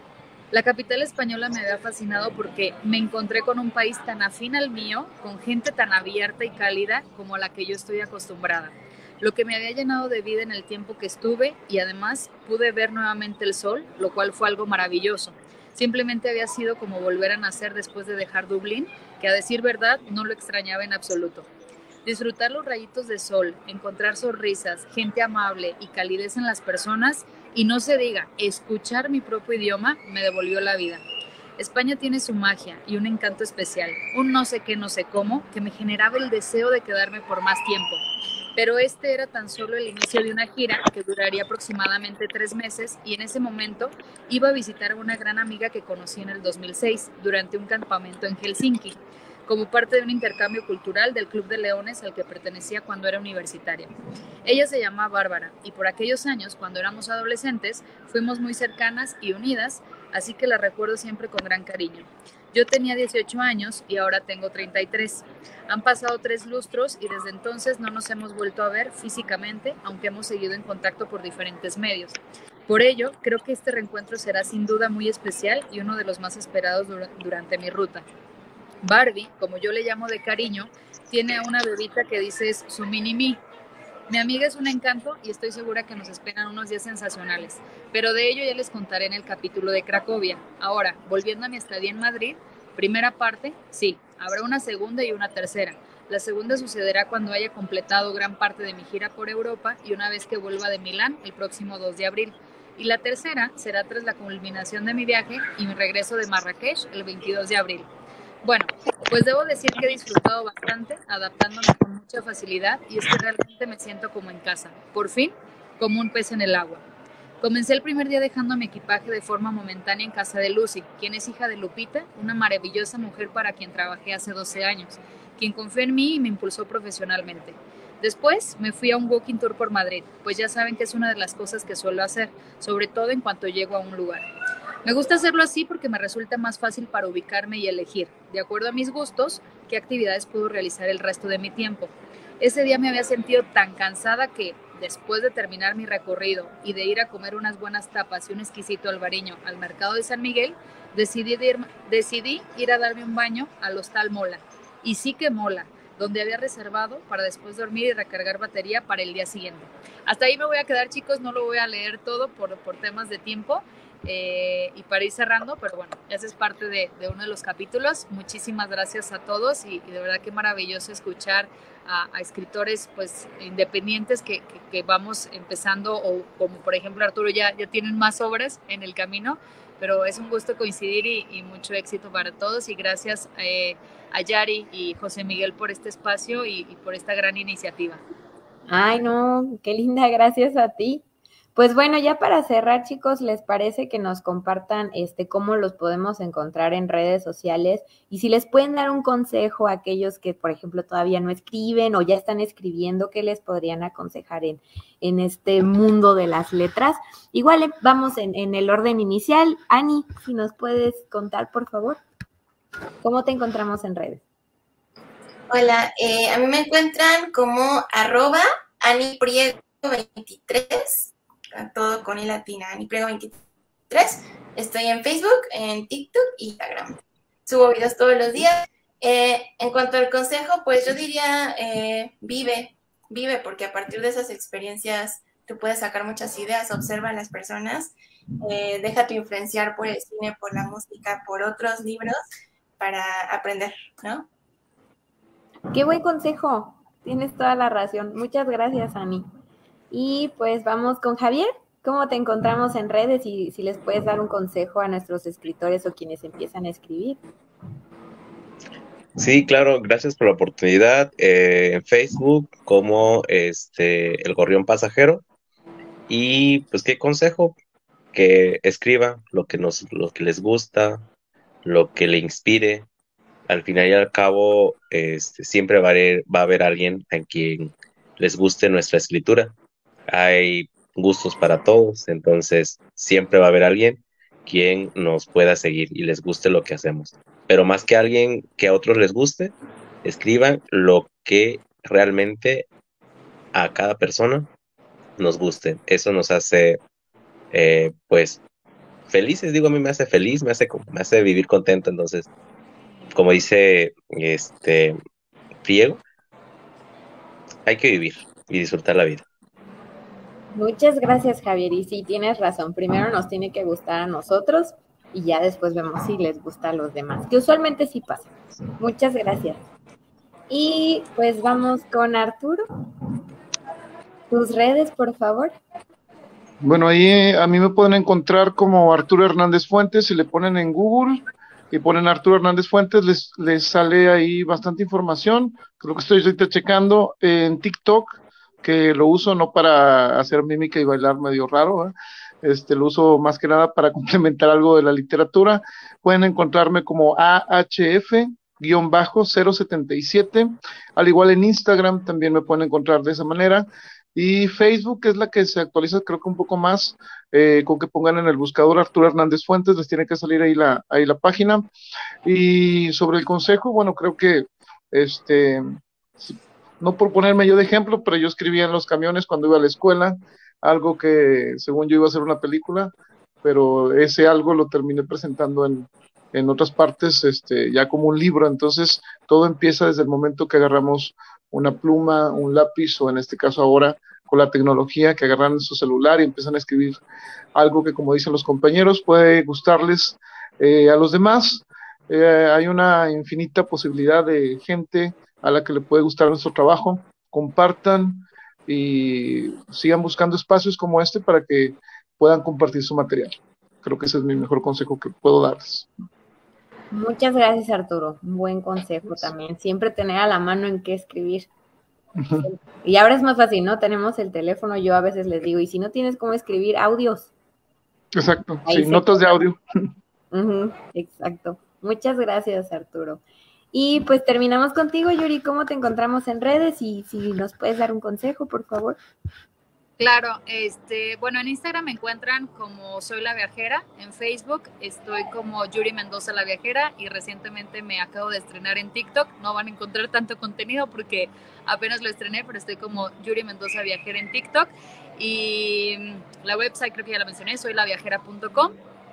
Speaker 4: La capital española me había fascinado porque me encontré con un país tan afín al mío, con gente tan abierta y cálida como a la que yo estoy acostumbrada. Lo que me había llenado de vida en el tiempo que estuve, y además pude ver nuevamente el sol, lo cual fue algo maravilloso. Simplemente había sido como volver a nacer después de dejar Dublín, que a decir verdad no lo extrañaba en absoluto. Disfrutar los rayitos de sol, encontrar sonrisas, gente amable y calidez en las personas, y no se diga, escuchar mi propio idioma me devolvió la vida. España tiene su magia y un encanto especial, un no sé qué, no sé cómo, que me generaba el deseo de quedarme por más tiempo. Pero este era tan solo el inicio de una gira que duraría aproximadamente tres meses, y en ese momento iba a visitar a una gran amiga que conocí en el dos mil seis durante un campamento en Helsinki, como parte de un intercambio cultural del Club de Leones al que pertenecía cuando era universitaria. Ella se llama Bárbara, y por aquellos años, cuando éramos adolescentes, fuimos muy cercanas y unidas, así que la recuerdo siempre con gran cariño. Yo tenía dieciocho años y ahora tengo treinta y tres. Han pasado tres lustros y desde entonces no nos hemos vuelto a ver físicamente, aunque hemos seguido en contacto por diferentes medios. Por ello, creo que este reencuentro será sin duda muy especial y uno de los más esperados dur- durante mi ruta. Barbie, como yo le llamo de cariño, tiene a una bebita que dice es su mini-mí. Mi amiga es un encanto y estoy segura que nos esperan unos días sensacionales, pero de ello ya les contaré en el capítulo de Cracovia. Ahora, volviendo a mi estadía en Madrid, primera parte, sí, habrá una segunda y una tercera. La segunda sucederá cuando haya completado gran parte de mi gira por Europa y una vez que vuelva de Milán el próximo dos de abril. Y la tercera será tras la culminación de mi viaje y mi regreso de Marrakech el veintidós de abril. Bueno, pues debo decir que he disfrutado bastante, adaptándome con mucha facilidad, y es que realmente me siento como en casa, por fin, como un pez en el agua. Comencé el primer día dejando mi equipaje de forma momentánea en casa de Lucy, quien es hija de Lupita, una maravillosa mujer para quien trabajé hace doce años, quien confió en mí y me impulsó profesionalmente. Después me fui a un walking tour por Madrid, pues ya saben que es una de las cosas que suelo hacer, sobre todo en cuanto llego a un lugar. Me gusta hacerlo así porque me resulta más fácil para ubicarme y elegir, de acuerdo a mis gustos, qué actividades puedo realizar el resto de mi tiempo. Ese día me había sentido tan cansada que, después de terminar mi recorrido y de ir a comer unas buenas tapas y un exquisito albariño al mercado de San Miguel, decidí ir, decidí ir a darme un baño al Hostal Mola. Y sí que mola, donde había reservado para después dormir y recargar batería para el día siguiente. Hasta ahí me voy a quedar, chicos, no lo voy a leer todo por, por temas de tiempo. Eh, y para ir cerrando, pero bueno, esa es parte de, de uno de los capítulos. Muchísimas gracias a todos y, y de verdad que maravilloso escuchar a, a escritores pues independientes que, que, que vamos empezando, o como por ejemplo Arturo ya, ya tienen más obras en el camino, pero es un gusto coincidir y, y mucho éxito para todos, y gracias eh, a Yari y José Miguel por este espacio y, y por esta gran iniciativa.
Speaker 1: Ay, no, qué linda, gracias a ti. Pues bueno, ya para cerrar, chicos, ¿les parece que nos compartan este cómo los podemos encontrar en redes sociales? Y si les pueden dar un consejo a aquellos que, por ejemplo, todavía no escriben o ya están escribiendo, ¿qué les podrían aconsejar en, en este mundo de las letras? Igual vamos en, en el orden inicial. Ani, si nos puedes contar, por favor, ¿cómo te encontramos en redes?
Speaker 2: Hola, eh, a mí me encuentran como arroba Ani Prieto veintitrés, todo con i latina, Nipriego veintitrés. Estoy en Facebook, en TikTok y Instagram. Subo videos todos los días. Eh, en cuanto al consejo, pues yo diría, eh, vive, vive, porque a partir de esas experiencias tú puedes sacar muchas ideas. Observa a las personas, eh, déjate influenciar por el cine, por la música, por otros libros para aprender, ¿no?
Speaker 1: Qué buen consejo, tienes toda la razón. Muchas gracias, Ani. Y pues vamos con Javier. ¿Cómo te encontramos en redes y si les puedes dar un consejo a nuestros escritores o quienes empiezan a escribir?
Speaker 3: Sí, claro, gracias por la oportunidad. Eh, en Facebook como este El Gorrión Pasajero. Y pues qué consejo, que escriba lo que nos, lo que les gusta, lo que le inspire. Al final y al cabo, este, siempre va a haber, va a haber alguien a quien les guste nuestra escritura. Hay gustos para todos, entonces siempre va a haber alguien quien nos pueda seguir y les guste lo que hacemos. Pero más que alguien que a otros les guste, escriban lo que realmente a cada persona nos guste. Eso nos hace, eh, pues, felices. Digo, a mí me hace feliz, me hace, me hace vivir contento. Entonces, como dice este Priego, hay que vivir y disfrutar la vida.
Speaker 1: Muchas gracias, Javier. Y sí, tienes razón. Primero nos tiene que gustar a nosotros y ya después vemos si les gusta a los demás, que usualmente sí pasa. Muchas gracias. Y pues vamos con Arturo. Tus redes, por favor.
Speaker 5: Bueno, ahí eh, a mí me pueden encontrar como Arturo Hernández Fuentes. Si le ponen en Google y ponen Arturo Hernández Fuentes, les, les sale ahí bastante información. Creo que estoy ahorita checando en TikTok, que lo uso no para hacer mímica y bailar medio raro, ¿eh? Este, lo uso más que nada para complementar algo de la literatura. Pueden encontrarme como A H F cero setenta y siete, al igual en Instagram también me pueden encontrar de esa manera. Y Facebook es la que se actualiza, creo que un poco más, eh, con que pongan en el buscador Arturo Hernández Fuentes, les tiene que salir ahí la, ahí la página. Y sobre el consejo, bueno, creo que, este, no por ponerme yo de ejemplo, pero yo escribía en los camiones cuando iba a la escuela, algo que según yo iba a hacer una película, pero ese algo lo terminé presentando en, en otras partes, este, ya como un libro. Entonces, todo empieza desde el momento que agarramos una pluma, un lápiz, o en este caso ahora con la tecnología, que agarran su celular y empiezan a escribir algo que, como dicen los compañeros, puede gustarles eh, a los demás. Eh, hay una infinita posibilidad de gente a la que le puede gustar nuestro trabajo. Compartan y sigan buscando espacios como este para que puedan compartir su material. Creo que ese es mi mejor consejo que puedo darles.
Speaker 1: Muchas gracias, Arturo. Un buen consejo también. Siempre tener a la mano en qué escribir. Uh-huh. Y ahora es más fácil, ¿no? Tenemos el teléfono, yo a veces les digo, y si no tienes cómo escribir, audios.
Speaker 5: Exacto, sí, notas de audio.
Speaker 1: Uh-huh, exacto. Muchas gracias, Arturo. Y pues terminamos contigo, Yuri. ¿Cómo te encontramos en redes? Y si nos puedes dar un consejo, por favor.
Speaker 4: Claro, este, bueno, en Instagram me encuentran como Soy la Viajera, en Facebook estoy como Yuri Mendoza la Viajera y recientemente me acabo de estrenar en TikTok. No van a encontrar tanto contenido porque apenas lo estrené, pero estoy como Yuri Mendoza Viajera en TikTok. Y la website creo que ya la mencioné, soy la viajera punto com.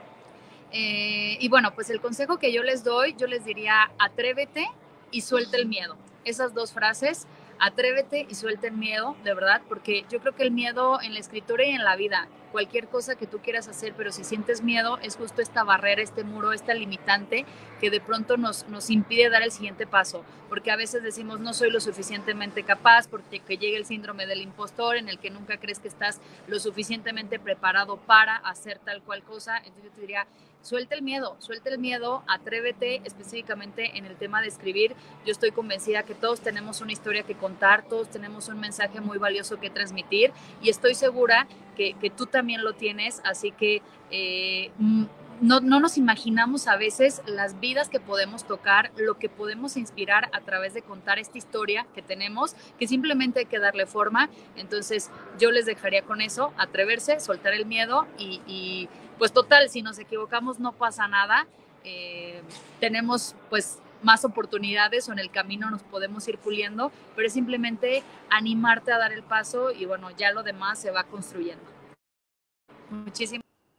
Speaker 4: Eh, y bueno, pues el consejo que yo les doy, yo les diría atrévete y suelta el miedo. Esas dos frases, atrévete y suelta el miedo, de verdad, porque yo creo que el miedo en la escritura y en la vida, cualquier cosa que tú quieras hacer, pero si sientes miedo, es justo esta barrera, este muro, esta limitante que de pronto nos, nos impide dar el siguiente paso, porque a veces decimos no soy lo suficientemente capaz, porque que llegue el síndrome del impostor en el que nunca crees que estás lo suficientemente preparado para hacer tal cual cosa. Entonces yo te diría, suelta el miedo, suelta el miedo, atrévete específicamente en el tema de escribir. Yo estoy convencida que todos tenemos una historia que contar, todos tenemos un mensaje muy valioso que transmitir y estoy segura que, que tú también lo tienes, así que eh, no, no nos imaginamos a veces las vidas que podemos tocar, lo que podemos inspirar a través de contar esta historia que tenemos, que simplemente hay que darle forma. Entonces yo les dejaría con eso, atreverse, soltar el miedo y, y pues total, si nos equivocamos no pasa nada, eh, tenemos pues más oportunidades o en el camino nos podemos ir puliendo, pero es simplemente animarte a dar el paso y bueno, ya lo demás se va construyendo. Muchísimas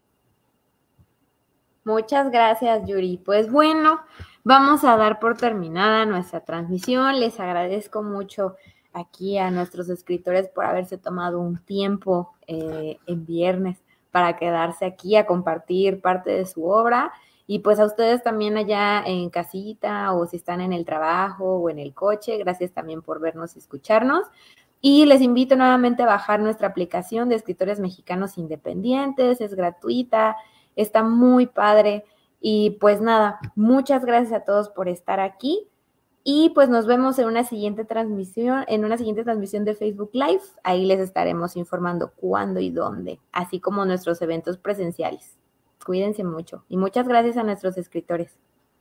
Speaker 1: Muchas gracias, Yuri. Pues bueno, vamos a dar por terminada nuestra transmisión. Les agradezco mucho aquí a nuestros escritores por haberse tomado un tiempo eh, en viernes para quedarse aquí a compartir parte de su obra. Y pues a ustedes también allá en casita o si están en el trabajo o en el coche, gracias también por vernos y escucharnos. Y les invito nuevamente a bajar nuestra aplicación de Escritores Mexicanos Independientes, es gratuita, está muy padre. Y pues nada, muchas gracias a todos por estar aquí. Y pues nos vemos en una siguiente transmisión, en una siguiente transmisión de Facebook Live. Ahí les estaremos informando cuándo y dónde, así como nuestros eventos presenciales. Cuídense mucho. Y muchas gracias a nuestros escritores.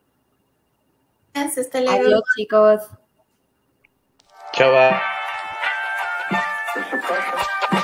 Speaker 2: Hasta luego.
Speaker 1: Adiós, chicos.
Speaker 3: Chao.